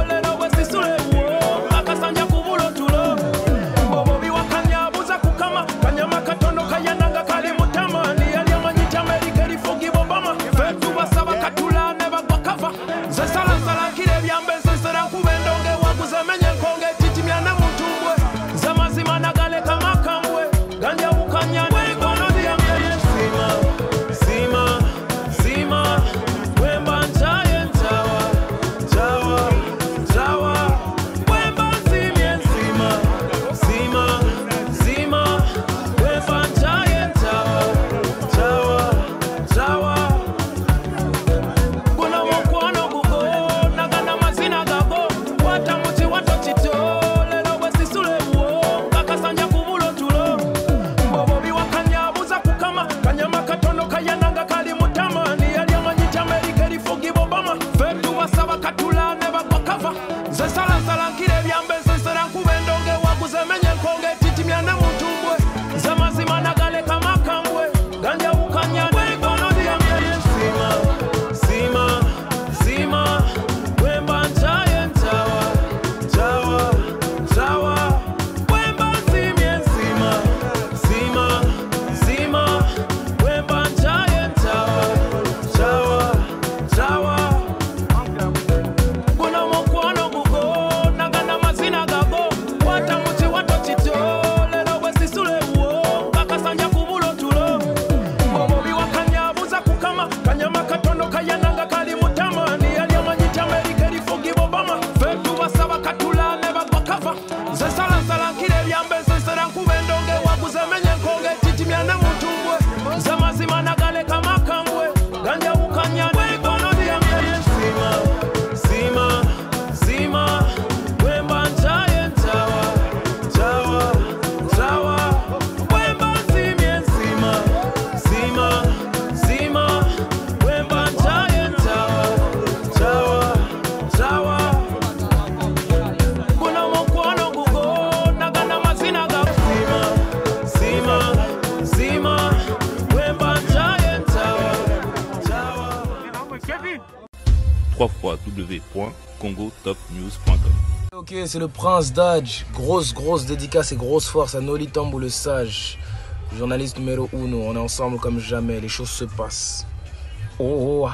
w w w point congo top news point com. Ok, c'est le Prince Dodge. Grosse, grosse dédicace et grosse force à Noli Tambou le Sage, journaliste numéro uno. On est ensemble comme jamais, les choses se passent. Oh, oh.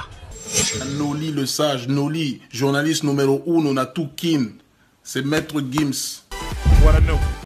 Noli le Sage, Noli, journaliste numéro uno, on a tout kin. C'est Maître Gims. What I know.